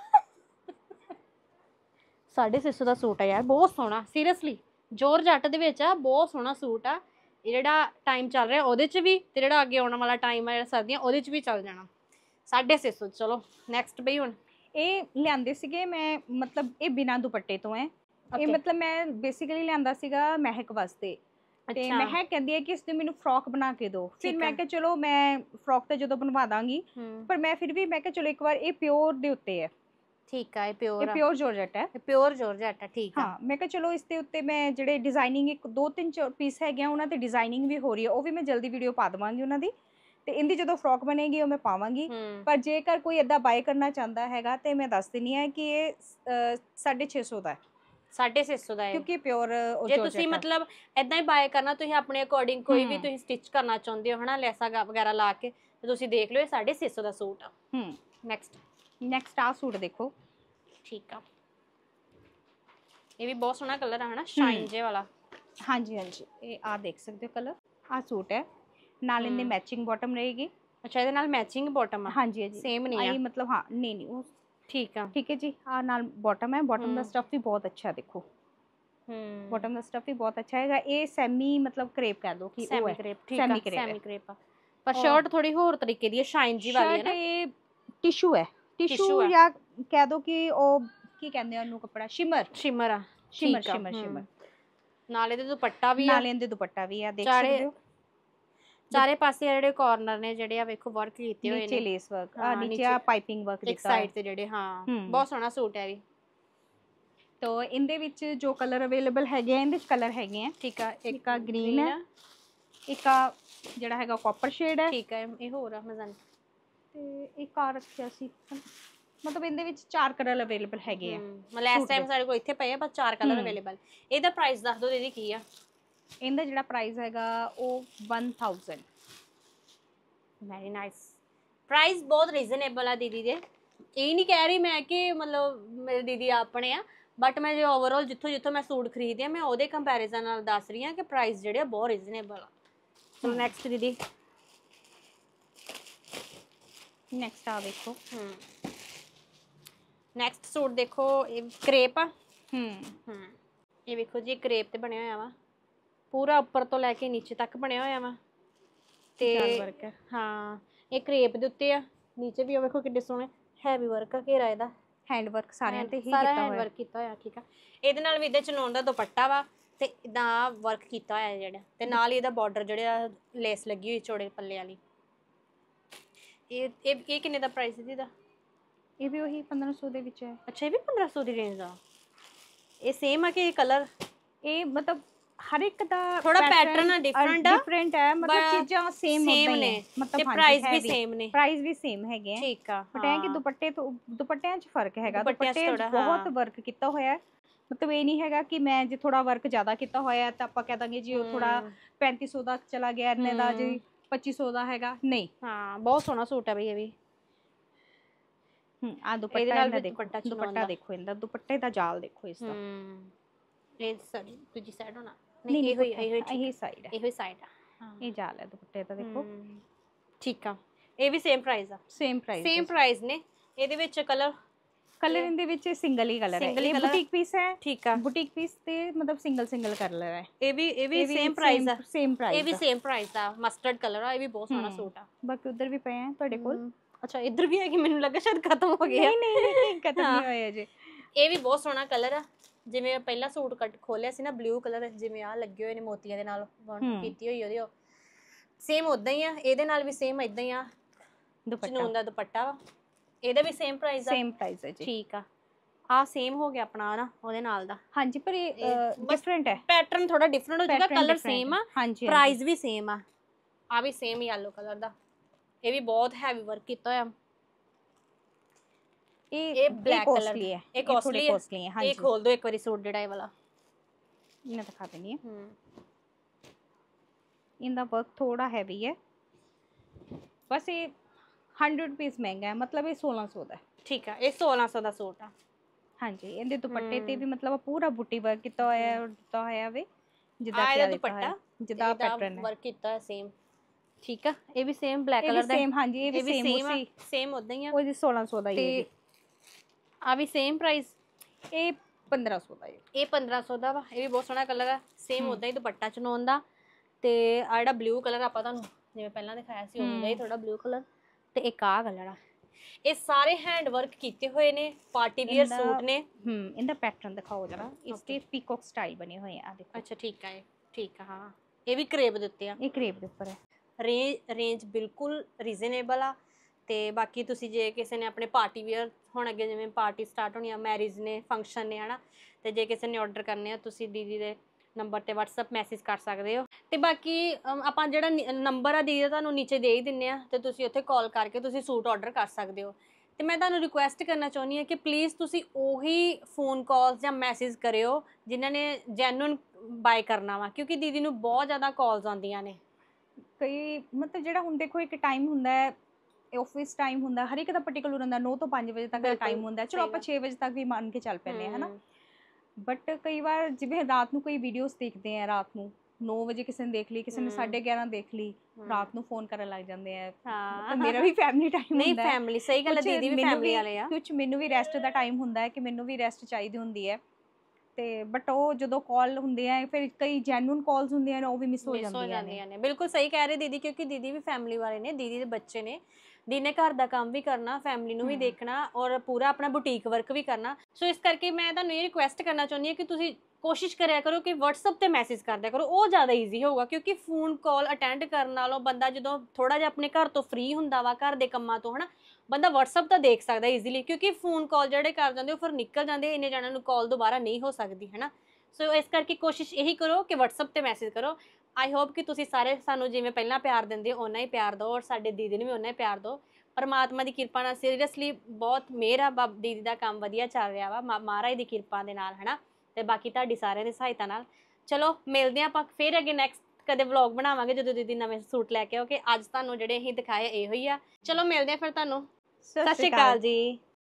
ਸਾਢੇ ਛੇ ਸੌ ਦਾ ਸੂਟ ਹੈ ਯਾਰ, ਬਹੁਤ ਸੋਹਣਾ ਸੀਰੀਅਸਲੀ। ਜੋਰਜੱਟ ਦੇ ਵਿੱਚ ਆ, ਬਹੁਤ ਸੋਹਣਾ ਸੂਟ ਆ। ਇਹ ਜਿਹੜਾ ਟਾਈਮ ਚੱਲ ਰਿਹਾ ਉਹਦੇ 'ਚ ਵੀ, ਤੇ ਜਿਹੜਾ ਅੱਗੇ ਆਉਣ ਵਾਲਾ ਟਾਈਮ ਆ ਜਿਹੜਾ ਸਰਦੀਆਂ ਉਹਦੇ 'ਚ ਵੀ ਚੱਲ ਜਾਣਾ। ਸਾਢੇ ਛੇ ਸੌ। ਚਲੋ ਨੈਕਸਟ ਬਈ ਹੁਣ ਇਹ ਲਿਆਂਦੇ ਸੀਗੇ ਮੈਂ, ਮਤਲਬ ਇਹ ਬਿਨਾਂ ਦੁਪੱਟੇ ਤੋਂ ਹੈ। ਇਹ ਮਤਲਬ ਮੈਂ ਬੇਸਿਕਲੀ ਲਿਆਂਦਾ ਸੀਗਾ ਮਹਿਕ ਵਾਸਤੇ, ਤੇ ਮਹਿਕ ਕਹਿੰਦੀ ਹੈ ਕਿ ਇਸ ਨੇ ਮੈਨੂੰ ਫਰੋਕ ਬਣਾ ਕੇ ਦਿਓ। ਫਿਰ ਮੈਂ ਕਿਹਾ ਚਲੋ ਮੈਂ ਫਰੋਕ ਤਾਂ ਜਦੋਂ ਬਣਵਾ ਦਾਂਗੀ, ਪਰ ਮੈਂ ਫਿਰ ਵੀ ਮੈਂ ਕਿਹਾ ਚਲੋ ਇੱਕ ਵਾਰ, ਇਹ ਪਿਓਰ ਦੇ ਉੱਤੇ ਹੈ। ਠੀਕ ਆ, ਇਹ ਪਿਓਰ ਇਹ ਆ, ਪਿਓਰ ਜੋਰਜਟ ਹੈ। ਇਹ ਪਿਓਰ ਜੋਰਜਟ ਆ। ਠੀਕ ਆ, ਹਾਂ ਮੈਂ ਕਿਹਾ ਚਲੋ ਇਸ ਦੇ ਉੱਤੇ ਮੈਂ ਜਿਹੜੇ ਡਿਜ਼ਾਈਨਿੰਗ ਇੱਕ ਦੋ ਤਿੰਨ ਪੀਸ ਹੈਗੇ ਆ, ਉਹਨਾਂ ਤੇ ਡਿਜ਼ਾਈਨਿੰਗ ਵੀ ਹੋ ਰਹੀ ਹੈ, ਉਹ ਵੀ ਮੈਂ ਜਲਦੀ ਵੀਡੀਓ ਪਾ ਦੇਵਾਂਗੀ ਉਹਨਾਂ ਦੀ। ਤੇ ਇਹਦੀ ਜਦੋਂ ਫਰੋਕ ਬਣੇਗੀ ਉਹ ਮੈਂ ਪਾਵਾਂਗੀ। ਪਰ ਜੇਕਰ ਕੋਈ ਏਦਾਂ ਬਾਏ ਕਰਨਾ ਚਾਹੁੰਦਾ ਹੈਗਾ ਤੇ ਮੈਂ ਦੱਸ ਦਿੰਨੀ ਆ ਕਿ ਇਹ ਸਾਢੇ ਛੇ ਸੌ ਦਾ ਹੈ। ਸਾਢੇ ਛੇ ਸੌ ਦਾ ਹੈ, ਕਿਉਂਕਿ ਪਿਓਰ ਜੇ ਤੁਸੀਂ ਮਤਲਬ ਏਦਾਂ ਹੀ ਬਾਏ ਕਰਨਾ, ਤੁਸੀਂ ਆਪਣੇ ਅਕੋਰਡਿੰਗ ਕੋਈ ਵੀ ਤੁਸੀਂ ਸਟਿਚ ਕਰਨਾ ਚਾਹੁੰਦੇ ਹੋ ਹਨਾ, ਲੈਸਾਂ ਵਗੈਰਾ ਲਾ ਕੇ, ਤੇ ਤੁਸੀਂ ਦੇਖ ਲਓ ਇਹ ਸਾਢੇ ਛੇ ਸੌ ਦਾ ਸੂਟ ਆ। ਹੂੰ ਨੈਕਸਟ ਨੈਕਸਟ ਆ ਸੂਟ ਦੇਖੋ। ਠੀਕ ਆ, ਇਹ ਵੀ ਬਹੁਤ ਸੋਹਣਾ ਕਲਰ ਆ ਹਨਾ, ਸ਼ਾਈਨ ਜੇ ਵਾਲਾ। ਹਾਂਜੀ ਹਾਂਜੀ ਇਹ ਆ ਦੇਖ ਸਕਦੇ ਹੋ ਕਲਰ। ਆ ਸੂਟ ਹੈ, ਨਾਲ ਇਹਦੇ ਮੈਚਿੰਗ ਬਾਟਮ ਰਹੇਗੀ। ਅੱਛਾ, ਇਹਦੇ ਨਾਲ ਮੈਚਿੰਗ ਬਾਟਮ ਆ? ਹਾਂਜੀ ਹਾਂਜੀ ਸੇਮ ਨਹੀਂ ਆ ਆਈ ਮਤਲਬ, ਹਾਂ ਨਹੀਂ ਨਹੀਂ ਉਹ ਠੀਕ ਆ। ਠੀਕ ਹੈ ਜੀ। ਆ ਨਾਲ ਬਾਟਮ ਹੈ, ਬਾਟਮ ਦਾ ਸਟਫ ਵੀ ਬਹੁਤ ਅੱਛਾ ਦੇਖੋ। ਹੂੰ ਬਾਟਮ ਦਾ ਸਟਫ ਵੀ ਬਹੁਤ ਅੱਛਾ ਹੈਗਾ। ਇਹ ਸੈਮੀ ਮਤਲਬ ਕਰੇਪ ਕਹਿ ਦੋ ਕਿ ਉਹ ਸੈਮੀ ਹੈ, ਕਰੇਪ। ਠੀਕ ਆ, ਸੈਮੀ ਕਰੇਪ ਸੈਮੀ ਕਰੇਪ ਆ, ਪਰ ਸ਼ਰਟ ਥੋੜੀ ਹੋਰ ਤਰੀਕੇ ਦੀ ਹੈ, ਸ਼ਾਈਨ ਜੀ ਵਾਲੀ ਹੈ ਨਾ। ਇਹ ਟਿਸ਼ੂ ਹੈ, Tissue ਟਿਸ਼ੂ ਆ। ਜਾਂ ਕਹਿ ਦੋ ਕਿ ਉਹ ਕੀ ਕਹਿੰਦੇ ਆ ਉਹਨੂੰ, ਕੱਪੜਾ ਸ਼ਿਮਰ। ਸ਼ਿਮਰ ਆ, ਸ਼ਿਮਰ ਠੀਕ ਆ, ਸ਼ਿਮਰ ਹੂੰ। ਸ਼ਿਮਰ ਨਾਲ ਇਹਦੇ ਦੁਪੱਟਾ ਵੀ ਆ, ਨਾਲ ਇਹਦੇ ਦੁਪੱਟਾ ਵੀ ਆ, ਦੇਖ ਚਾਰੇ- ਸਕਦੇ ਹੋ। ਚਾਰੇ ਪਾਸੇ ਆ ਜਿਹੜੇ ਕਾਰਨਰ ਨੇ ਜਿਹੜੇ ਆ ਵੇਖੋ ਵਰਕ ਕੀਤੇ ਹੋਏ ਨੀਚੇ ਨੇ, ਲੇਸ ਵਰਕ, ਆ ਹਾਂ, ਨੀਚੇ ਨੀਚੇ ਆ ਪਾਈਪਿੰਗ ਵਰਕ ਇੱਕ ਦਿੱਤਾ ਸਾਈਡ ਹੈ। ਤੇ ਜਿਹੜੇ, ਹਾਂ ਹੂੰ। ਬਹੁਤ ਸੋਹਣਾ ਸੂਟ ਹੈ ਵੀ। ਤੋ ਇਹਦੇ ਵਿੱਚ ਜੋ ਕਲਰ ਅਵੇਲੇਬਲ ਹੈਗੇ ਆ, ਇਹਦੇ ਵਿੱਚ ਕਲਰ ਹੈਗੇ ਆ। ਠੀਕ ਆ, ਇੱਕ ਆ ਗ੍ਰੀਨ ਹੈ, ਇੱਕ ਆ ਜਿਹੜਾ ਹੈਗਾ ਕਾਪਰ ਸ਼ੇਡ ਹੈ ਠੀਕ ਹੈ, ਇਹ ਹੋਰ ਆ ਮਜ਼ੰਟਾ। ਤੇ ਇੱਕ ਆ ਰੱਖਿਆ ਸੀ, ਮਤਲਬ ਇਹਦੇ ਵਿੱਚ ਚਾਰ ਕਲਰ ਅਵੇਲੇਬਲ ਹੈਗੇ ਆ। ਮਤਲਬ ਇਸ ਟਾਈਮ ਸਾਡੇ ਕੋਲ ਇੱਥੇ ਪਏ ਆ ਬਸ ਚਾਰ ਕਲਰ ਅਵੇਲੇਬਲ। ਇਹਦਾ ਪ੍ਰਾਈਸ ਦੱਸ ਦਿਓ ਦੀਦੀ ਕੀ ਆ? ਇਹਦਾ ਜਿਹੜਾ ਪ੍ਰਾਈਸ ਹੈਗਾ ਉਹ one thousand। Very nice, price ਬਹੁਤ ਰੀਜ਼ਨੇਬਲ ਆ ਦੀਦੀ ਦੇ। ਇਹ ਨਹੀਂ ਕਹਿ ਰਹੀ ਮੈਂ ਕਿ ਮਤਲਬ ਮੇਰੇ ਦੀਦੀ ਆਪਣੇ ਆ, ਬਟ ਮੈਂ ਜੋ ਓਵਰਆਲ ਜਿੱਥੋਂ ਜਿੱਥੋਂ ਮੈਂ ਸੂਟ ਖਰੀਦਦੀ ਆ ਮੈਂ ਉਹਦੇ ਕੰਪੈਰੀਜ਼ਨ ਨਾਲ ਦੱਸ ਰਹੀ ਹਾਂ ਕਿ ਪ੍ਰਾਈਸ ਜਿਹੜੇ ਆ ਬਹੁਤ ਰੀਜ਼ਨੇਬਲ ਆ। ਚਲੋ ਨੈਕਸਟ ਦੀਦੀ। ਨੈਕਸਟ ਆ ਦੇਖੋ। ਹਮ ਨੈਕਸਟ ਸੂਟ ਦੇਖੋ, ਇਹ ਕਰੇਪ ਆ। ਹਮ ਹਮ ਇਹ ਵੇਖੋ ਜੀ, ਕਰੇਪ ਤੇ ਬਣਿਆ ਹੋਇਆ ਵਾ, ਪੂਰਾ ਉੱਪਰ ਤੋਂ ਲੈ ਕੇ ਨੀਚੇ ਤੱਕ ਬਣਿਆ ਹੋਇਆ ਵਾ। ਤੇ ਵਰਕ ਹੈ। ਹਾਂ, ਇਹ ਕਰੇਪ ਦੇ ਉੱਤੇ ਆ, ਨੀਚੇ ਵੀ ਉਹ ਵੇਖੋ ਕਿੱਡੇ ਸੋਹਣੇ ਹੈਵੀ ਵਰਕ ਆ ਘੇਰਾ ਇਹਦਾ। ਹੈਂਡ ਵਰਕ ਸਾਰਿਆਂ ਤੇ ਹੀ ਸਾਰਾ ਕੀਤਾ ਹੈਂਡ ਹੋਇਆ। ਵਰਕ ਕੀਤਾ ਹੋਇਆ, ਠੀਕ ਆ। ਇਹਦੇ ਨਾਲ ਵੀ ਇਹਦੇ ਚਨੋਨ ਦਾ ਦੁਪੱਟਾ ਵਾ ਤੇ ਇਦਾਂ ਵਰਕ ਕੀਤਾ ਹੋਇਆ ਜਿਹੜਾ, ਤੇ ਨਾਲ ਹੀ ਇਹਦਾ ਬਾਰਡਰ ਜਿਹੜਾ ਲੇਸ ਲੱਗੀ ਹੋਈ ਚੌੜੇ ਪੱਲੇ ਵਾਲੀ। ਇਹ ਇਹ ਇਹ ਕਿੰਨੇ ਦਾ ਪ੍ਰਾਈਸ ਹੈ ਇਹਦਾ? ਇਹ ਵੀ ਉਹੀ ਪੰਦਰਾਂ ਸੌ ਦੇ ਵਿੱਚ ਹੈ। ਅੱਛਾ, ਇਹ ਵੀ ਪੰਦਰਾਂ ਸੌ ਦੀ ਰੇਂਜ ਆ। ਇਹ ਸੇਮ ਆ ਕਿ ਕਲਰ? ਇਹ ਮਤਲਬ ਹਰ ਇੱਕ ਦਾ ਥੋੜਾ ਪੈਟਰਨ ਡਿਫਰੈਂਟ ਆ, ਡਿਫਰੈਂਟ ਹੈ, ਮਤਲਬ ਚੀਜ਼ਾਂ ਸੇਮ ਸੇਮ ਨੇ, ਤੇ ਪ੍ਰਾਈਸ ਵੀ ਸੇਮ ਨੇ। ਪ੍ਰਾਈਸ ਵੀ ਸੇਮ ਹੈਗੇ ਆ, ਠੀਕ ਆ। ਬਟ ਇਹ ਕਿ ਦੁਪੱਟੇ ਤੋਂ ਦੁਪੱਟਿਆਂ 'ਚ ਫਰਕ ਹੈਗਾ। ਦੁਪੱਟਿਆਂ 'ਚ ਦੁਪੱਟੇ ਥੋੜ੍ਹਾ, ਬਹੁਤ ਹਾਂ। ਵਰਕ ਕੀਤਾ ਹੋਇਆ ਹੈ, ਮਤਲਬ ਇਹ ਨਹੀਂ ਹੈਗਾ ਕਿ ਮੈਂ ਜੇ ਥੋੜਾ ਵਰਕ ਜ਼ਿਆਦਾ ਕੀਤਾ ਹੋਇਆ ਤਾਂ ਆਪਾਂ ਕਹਿ ਦਾਂਗੇ ਜੀ ਉਹ ਥੋੜਾ ਪੈਂਤੀ ਸੌ ਦਾ ਚਲਾ ਗਿਆ, ਇੰਨੇ ਦਾ ਜੀ ਪੱਚੀ ਸੌ ਦਾ ਹੈਗਾ, ਨਹੀਂ। ਹਾਂ, ਬਹੁਤ ਸੋਹਣਾ ਸੂਟ ਆ ਬਈ ਇਹ ਵੀ। ਹਮ ਆ ਦੁਪੱਟਾ, ਇਹਦੇ ਨਾਲ ਇਹਦਾ ਵੀ ਦੇਖੋ, ਦੁਪੱਟਾ ਦੁਪੱਟਾ ਦੇਖੋ ਇਹਦਾ, ਦੁਪੱਟੇ ਦਾ ਜਾਲ ਦੇਖੋ ਇਸ ਦਾ। ਹਮ ਇਹ ਸਾਡੀ ਦੂਜੀ ਸਾਈਡ ਹੋਣਾ, ਨਹੀਂ ਨਹੀਂ ਇਹੋ ਹੀ ਇਹੀ ਸਾਈਡ ਹੈ, ਇਹੋ ਹੀ ਸਾਈਡ ਆ। ਹਾਂ, ਇਹ ਜਾਲ ਹੈ ਦੁਪੱਟੇ ਦਾ ਦੇਖੋ। ਠੀਕ ਆ, ਇਹ ਵੀ ਸੇਮ ਪ੍ਰਾਈਸ ਆ। ਸੇਮ ਪ੍ਰਾਈਸ, ਸੇਮ ਪ੍ਰਾਈਸ ਨੇ। ਇਹਦੇ ਵਿੱਚ ਕਲਰ ਕਲਰ ਇਹਦੇ ਵਿੱਚ ਸਿੰਗਲ ਹੀ ਕਲਰ ਹੈ। ਇਹ ਬੁਟੀਕ ਪੀਸ ਹੈ, ਠੀਕ ਆ। ਬੁਟੀਕ ਪੀਸ ਤੇ ਮਤਲਬ ਸਿੰਗਲ ਸਿੰਗਲ ਕਲਰ ਹੈ। ਇਹ ਵੀ ਇਹ ਵੀ ਸੇਮ ਪ੍ਰਾਈਸ ਆ। ਸੇਮ ਪ੍ਰਾਈਸ, ਇਹ ਵੀ ਸੇਮ ਪ੍ਰਾਈਸ ਆ। ਮਸਟਰਡ ਕਲਰ ਆ, ਇਹ ਵੀ ਬਹੁਤ ਸੋਹਣਾ ਸੂਟ ਆ। ਬਾਕੀ ਉਧਰ ਵੀ ਪਏ ਆ ਤੁਹਾਡੇ ਕੋਲ। ਅੱਛਾ, ਇੱਧਰ ਵੀ ਹੈ ਕਿ ਮੈਨੂੰ ਲੱਗਾ ਸ਼ਾਇਦ ਖਤਮ ਹੋ ਗਿਆ। ਨਹੀਂ ਨਹੀਂ ਨਹੀਂ, ਖਤਮ ਨਹੀਂ ਹੋਇਆ ਜੀ। ਇਹ ਵੀ ਬਹੁਤ ਸੋਹਣਾ ਕਲਰ ਆ। ਜਿਵੇਂ ਪਹਿਲਾ ਸੂਟ ਕੱਟ ਖੋਲਿਆ ਸੀ ਨਾ, ਬਲੂ ਕਲਰ, ਜਿਵੇਂ ਆ ਲੱਗੇ ਹੋਏ ਨੇ ਮੋਤੀਆਂ ਦੇ ਨਾਲ ਕੀਤੀ ਹੋਈ ਉਹਦੀ, ਸੇਮ ਉਦਾਂ ਹੀ ਆ। ਇਹਦੇ ਨਾਲ ਵੀ ਸੇਮ ਇਦਾਂ ਹੀ ਆ, ਚਨੂਨ ਦਾ ਦੁਪੱਟਾ ਵਾ। ਇਹਦਾ ਵੀ ਸੇਮ ਪ੍ਰਾਈਸ ਆ। ਸੇਮ ਪ੍ਰਾਈਸ ਹੈ ਜੀ, ਠੀਕ ਆ। ਆ ਸੇਮ ਹੋ ਗਿਆ ਆਪਣਾ ਨਾ ਉਹਦੇ ਨਾਲ ਦਾ। ਹਾਂਜੀ, ਪਰ ਇਹ ਡਿਫਰੈਂਟ ਹੈ, ਪੈਟਰਨ ਥੋੜਾ ਡਿਫਰੈਂਟ ਹੋ ਜਾਊਗਾ, ਕਲਰ ਸੇਮ ਆ। ਹਾਂਜੀ, ਪ੍ਰਾਈਸ ਵੀ ਸੇਮ ਆ। ਆ ਵੀ ਸੇਮ ਯੈਲੋ ਕਲਰ ਦਾ, ਇਹ ਵੀ ਬਹੁਤ ਹੈਵੀ ਵਰਕ ਕੀਤਾ ਹੋਇਆ। ਇਹ ਇਹ ਬਲੈਕ ਕਲਰ ਹੈ, ਇਹ ਕਾਸਟਲੀ ਹੈ। ਹਾਂਜੀ, ਇਹ ਖੋਲ ਦੋ ਇੱਕ ਵਾਰੀ ਸੂਟ ਜਿਹੜਾ ਇਹ ਵਾਲਾ। ਇਹਨਾਂ ਦਿਖਾ ਦੇਣੀ ਹੈ। ਹਮ ਇਹਦਾ ਵਰਕ ਥੋੜਾ ਹੈਵੀ ਹੈ, ਬਸ ਇਹ ਹੰਡਰਡ ਰੁਪੀਸ ਮਹਿੰਗਾ ਹੈ, ਮਤਲਬ ਇਹ ਸੋਲਾਂ ਸੌ ਦਾ। ਠੀਕ ਆ, ਇਹ ਸੋਲਾਂ ਸੌ ਦਾ ਸੂਟ ਆ। ਹਾਂਜੀ, ਇਹਦੇ ਦੁਪੱਟੇ ਤੇ ਵੀ ਮਤਲਬ ਪੂਰਾ ਬੁੱਟੀ ਵਰਕ ਕੀਤਾ ਹੋਇਆ ਦਿੱਤਾ ਹੋਇਆ ਵੇ, ਜਿੱਦਾਂ ਇਹਦਾ ਦੁਪੱਟਾ ਜਿੱਦਾਂ ਪੈਟਰਨ ਹੈ ਵਰਕ ਕੀਤਾ ਹੈ ਸੇਮ। ਠੀਕ ਆ, ਇਹ ਵੀ ਸੇਮ ਬਲੈਕ ਕਲਰ ਦਾ। ਸੇਮ, ਹਾਂਜੀ, ਇਹ ਵੀ ਸੇਮ ਆ, ਸੇਮ ਉਦਾਂ ਹੀ ਆ। ਉਹ ਜੀ ਸੋਲਾਂ ਸੌ ਦਾ ਹੀ ਹੈ ਜੀ। ਆ ਵੀ ਸੇਮ ਪ੍ਰਾਈਸ, ਇਹ ਪੰਦਰਾਂ ਸੌ ਦਾ ਹੈ। ਇਹ ਪੰਦਰਾਂ ਸੌ ਦਾ ਵਾ। ਇਹ ਵੀ ਬਹੁਤ ਸੋਹਣਾ ਕਲਰ ਆ, ਸੇਮ ਉਦਾਂ ਹੀ ਦੁਪੱਟਾ ਚਨੋਨ ਦਾ। ਤੇ ਆ ਜਿਹੜਾ ਬਲੂ ਕਲਰ ਆਪਾਂ ਤੁਹਾਨੂੰ ਜਿਵੇਂ ਪਹਿਲਾਂ ਦਿਖਾਇਆ ਸੀ ਉਵੇਂ ਦਾ ਹੀ ਥੋੜਾ ਬਲੂ ਕਲਰ, ਤੇ ਇੱਕ ਆ ਕਲਰ ਆ। ਇਹ ਸਾਰੇ ਹੈਂਡ ਵਰਕ ਕੀਤੇ ਹੋਏ ਨੇ, ਪਾਰਟੀ ਵੇਅਰ ਸੂਟ ਨੇ। ਹਮ ਇਹਦਾ ਪੈਟਰਨ ਦਿਖਾਓ ਜਰਾ, ਇਸ ਤੇ ਪੀਕੌਕ ਸਟਾਈਲ ਬਣੇ ਹੋਏ ਆ, ਦੇਖੋ। ਅੱਛਾ, ਠੀਕ ਆ, ਇਹ ਠੀਕ ਆ। ਹਾਂ, ਇਹ ਵੀ ਕਰੇਪ ਦੇ ਉੱਤੇ ਆ। ਇਹ ਕਰੇਪ ਦੇ ਉੱਪਰ ਹੈ। ਰੇਂਜ ਰੇਂਜ ਬਿਲਕੁਲ ਰੀਜ਼ਨੇਬਲ ਆ। ਤੇ ਬਾਕੀ ਤੁਸੀਂ ਜੇ ਕਿਸੇ ਨੇ ਆਪਣੇ ਪਾਰਟੀ ਵੇਅਰ ਹੁਣ ਅੱਗੇ ਜਿਵੇਂ ਪਾਰਟੀ ਸਟਾਰਟ ਹੋਣੀ ਆ, ਮੈਰਿਜ ਨੇ, ਫੰਕਸ਼ਨ ਨੇ, ਹਨਾ, ਤੇ ਜੇ ਕਿਸੇ ਨੇ ਆਰਡਰ ਕਰਨੇ ਆ ਤੁਸੀਂ ਦੀਦੀ ਦੇ ਨੰਬਰ ਤੇ WhatsApp ਮੈਸੇਜ ਕਰ ਸਕਦੇ ਹੋ। ਤੇ ਬਾਕੀ ਆਪਾਂ ਜਿਹੜਾ ਨੰਬਰ ਆ ਦੀਦੀ ਦਾ ਤੁਹਾਨੂੰ ਨੀਚੇ ਦੇ ਹੀ ਦਿੰਨੇ ਆ, ਤੇ ਤੁਸੀਂ ਉੱਥੇ ਕਾਲ ਕਰਕੇ ਤੁਸੀਂ ਸੂਟ ਆਰਡਰ ਕਰ ਸਕਦੇ ਹੋ। ਤੇ ਮੈਂ ਤੁਹਾਨੂੰ ਰਿਕੁਐਸਟ ਕਰਨਾ ਚਾਹੁੰਦੀ ਹਾਂ ਕਿ ਪਲੀਜ਼ ਤੁਸੀਂ ਉਹੀ ਫੋਨ ਕਾਲਸ ਜਾਂ ਮੈਸੇਜ ਕਰਿਓ ਜਿਨ੍ਹਾਂ ਨੇ ਜੈਨੂਇਨ ਬਾਏ ਕਰਨਾ ਵਾ, ਕਿਉਂਕਿ ਦੀਦੀ ਨੂੰ ਬਹੁਤ ਜ਼ਿਆਦਾ ਕਾਲਸ ਆਉਂਦੀਆਂ ਨੇ। ਕਈ ਮਤਲਬ ਜਿਹੜਾ ਹੁਣ ਦੇਖੋ ਇੱਕ ਟਾਈਮ ਹੁੰਦਾ ਹੈ, ਆਫਿਸ ਟਾਈਮ ਹੁੰਦਾ, ਹਰ ਇੱਕ ਦਾ ਪਰਟੀਕੂਲਰ ਹੁੰਦਾ, ਨੌ ਤੋਂ ਪੰਜ ਵਜੇ ਤੱਕ ਦਾ ਟਾਈਮ ਹੁੰਦਾ। ਚਲੋ ਆਪਾਂ ਛੇ ਵਜੇ ਤੱਕ ਵੀ ਮੰਨ ਕੇ ਚੱਲ ਪੈਂਦੇ ਆ, ਹਨਾ। ਬਟ ਕਈ ਵਾਰ ਜਿਵੇਂ ਰਾਤ ਨੂੰ ਕੋਈ ਵੀਡੀਓਜ਼ ਦੇਖਦੇ ਆ, ਰਾਤ ਨੂੰ ਨੌ ਵਜੇ ਕਿਸੇ ਨੇ ਦੇਖ ਲਈ, ਕਿਸੇ ਨੇ ਸਾਢੇ ਗਿਆਰਾਂ ਦੇਖ ਲਈ, ਰਾਤ ਨੂੰ ਫੋਨ ਕਰਨ ਲੱਗ ਜਾਂਦੇ ਆ। ਹਾਂ, ਮੇਰਾ ਵੀ ਫੈਮਿਲੀ ਟਾਈਮ ਹੁੰਦਾ। ਨਹੀਂ, ਫੈਮਿਲੀ ਸਹੀ ਗੱਲ ਹੈ, ਦੀਦੀ ਵੀ ਫੈਮਿਲੀ ਵਾਲੇ ਆ। ਕੁਝ ਮੈਨੂੰ ਵੀ ਰੈਸਟ ਦਾ ਟਾਈਮ ਹੁੰਦਾ ਹੈ ਕਿ ਮੈਨੂੰ ਵੀ ਰੈਸਟ ਚਾਹੀਦੀ ਹੁੰਦੀ ਹੈ। ਤੇ ਬਟ ਉਹ ਜਦੋਂ ਕਾਲ ਹੁੰਦੇ ਆ, ਫਿਰ ਕਈ ਜੈਨੂਇਨ ਕਾਲਸ ਹੁੰਦੀਆਂ ਨੇ, ਉਹ ਵੀ ਮਿਸ ਹੋ ਜਾਂਦੀਆਂ ਨੇ। ਬਿਲਕੁਲ ਸਹੀ ਕਹਿ ਰਹੇ ਦੀਦੀ, ਕਿਉਂਕਿ ਦੀਦੀ ਵੀ ਫੈਮਿਲੀ ਵਾਲੇ ਨੇ, ਦੀਦੀ ਦੇ ਬੱਚੇ ਨੇ, ਦੀਦੀ ਨੇ ਘਰ ਦਾ ਕੰਮ ਵੀ ਕਰਨਾ, ਫੈਮਿਲੀ ਨੂੰ ਵੀ ਦੇਖਣਾ, ਔਰ ਪੂਰਾ ਆਪਣਾ ਬੁਟੀਕ ਵਰਕ ਵੀ ਕਰਨਾ। ਸੋ ਇਸ ਕਰਕੇ ਮੈਂ ਤੁਹਾਨੂੰ ਇਹ ਰਿਕੁਐਸਟ ਕਰਨਾ ਚਾਹੁੰਦੀ ਹਾਂ ਕਿ ਤੁਸੀਂ ਕੋਸ਼ਿਸ਼ ਕਰਿਆ ਕਰੋ ਕਿ WhatsApp ਤੇ ਮੈਸੇਜ ਕਰਦਿਆ ਕਰੋ, ਉਹ ਜ਼ਿਆਦਾ ਈਜ਼ੀ ਹੋਊਗਾ। ਕਿਉਂਕਿ ਫੋਨ ਕਾਲ ਅਟੈਂਡ ਕਰਨ ਨਾਲੋਂ ਬੰਦਾ ਜਦੋਂ ਥੋੜਾ ਜਿਹਾ ਆਪਣੇ ਘਰ ਤੋਂ ਫ੍ਰੀ ਹੁੰਦਾ ਵਾ, ਘਰ ਦੇ ਕੰਮਾਂ ਤੋਂ, ਹਨਾ, ਬੰਦਾ WhatsApp ਤਾਂ ਦੇਖ ਸਕਦਾ ਈਜ਼ੀਲੀ। ਕਿਉਂਕਿ ਫੋਨ ਕਾਲ ਜਿਹੜੇ ਕਰ ਜਾਂਦੇ ਉਹ ਫਿਰ ਨਿਕਲ ਜਾਂਦੇ, ਇੰਨੇ ਜਣਿਆਂ ਨੂੰ ਕਾਲ ਦੁਬਾਰਾ ਨਹੀਂ ਹੋ ਸਕਦੀ, ਹਨਾ। ਸੋ ਇਸ ਕਰਕੇ ਕੋਸ਼ਿਸ਼ ਇਹੀ ਕਰੋ ਕਿ WhatsApp ਤੇ ਮੈਸੇਜ ਕਰੋ। ਆਈ ਹੋਪ ਕਿ ਤੁਸੀਂ ਸਾਰੇ ਸਾਨੂੰ ਜਿਵੇਂ ਪਹਿਲਾਂ ਪਿਆਰ ਦਿੰਦੇ ਹੋ ਓਨਾ ਹੀ ਪਿਆਰ ਦਿਓ, ਔਰ ਸਾਡੇ ਦੀਦੀ ਨੂੰ ਵੀ ਓਨਾ ਹੀ ਪਿਆਰ ਦਿਓ। ਪਰਮਾਤਮਾ ਦੀ ਕਿਰਪਾ ਨਾਲ ਸੀਰੀਅਸਲੀ ਬਹੁਤ ਮਿਹਰ ਆ, ਬਾਬ ਦੀਦੀ ਦਾ ਕੰਮ ਵਧੀਆ ਚੱਲ ਰਿਹਾ ਵਾ ਮਹਾਰਾਜ ਦੀ ਕਿਰਪਾ ਦੇ ਨਾਲ, ਹਨਾ। ਤੇ ਬਾਕੀ ਤੁਹਾਡੀ ਸਾਰਿਆਂ ਦੀ ਸਹਾਇਤਾ ਨਾਲ। ਚਲੋ ਮਿਲਦੇ ਆਪਾਂ ਫਿਰ ਅੱਗੇ ਨੈਕਸਟ ਕਦੇ ਵਲੌਗ ਬਣਾਵਾਂਗੇ ਜਦੋਂ ਦੀਦੀ ਨਵੇਂ ਸੂਟ ਲੈ ਕੇ ਆਓਗੇ। ਅੱਜ ਤੁਹਾਨੂੰ ਜਿਹੜੇ ਅਸੀਂ ਦਿਖਾਏ ਇਹੋ ਹੀ ਆ। ਚਲੋ ਮਿਲਦੇ ਆ ਫਿਰ ਤੁਹਾਨੂੰ। ਸਤਿ ਸ਼੍ਰੀ ਅਕਾਲ ਜੀ।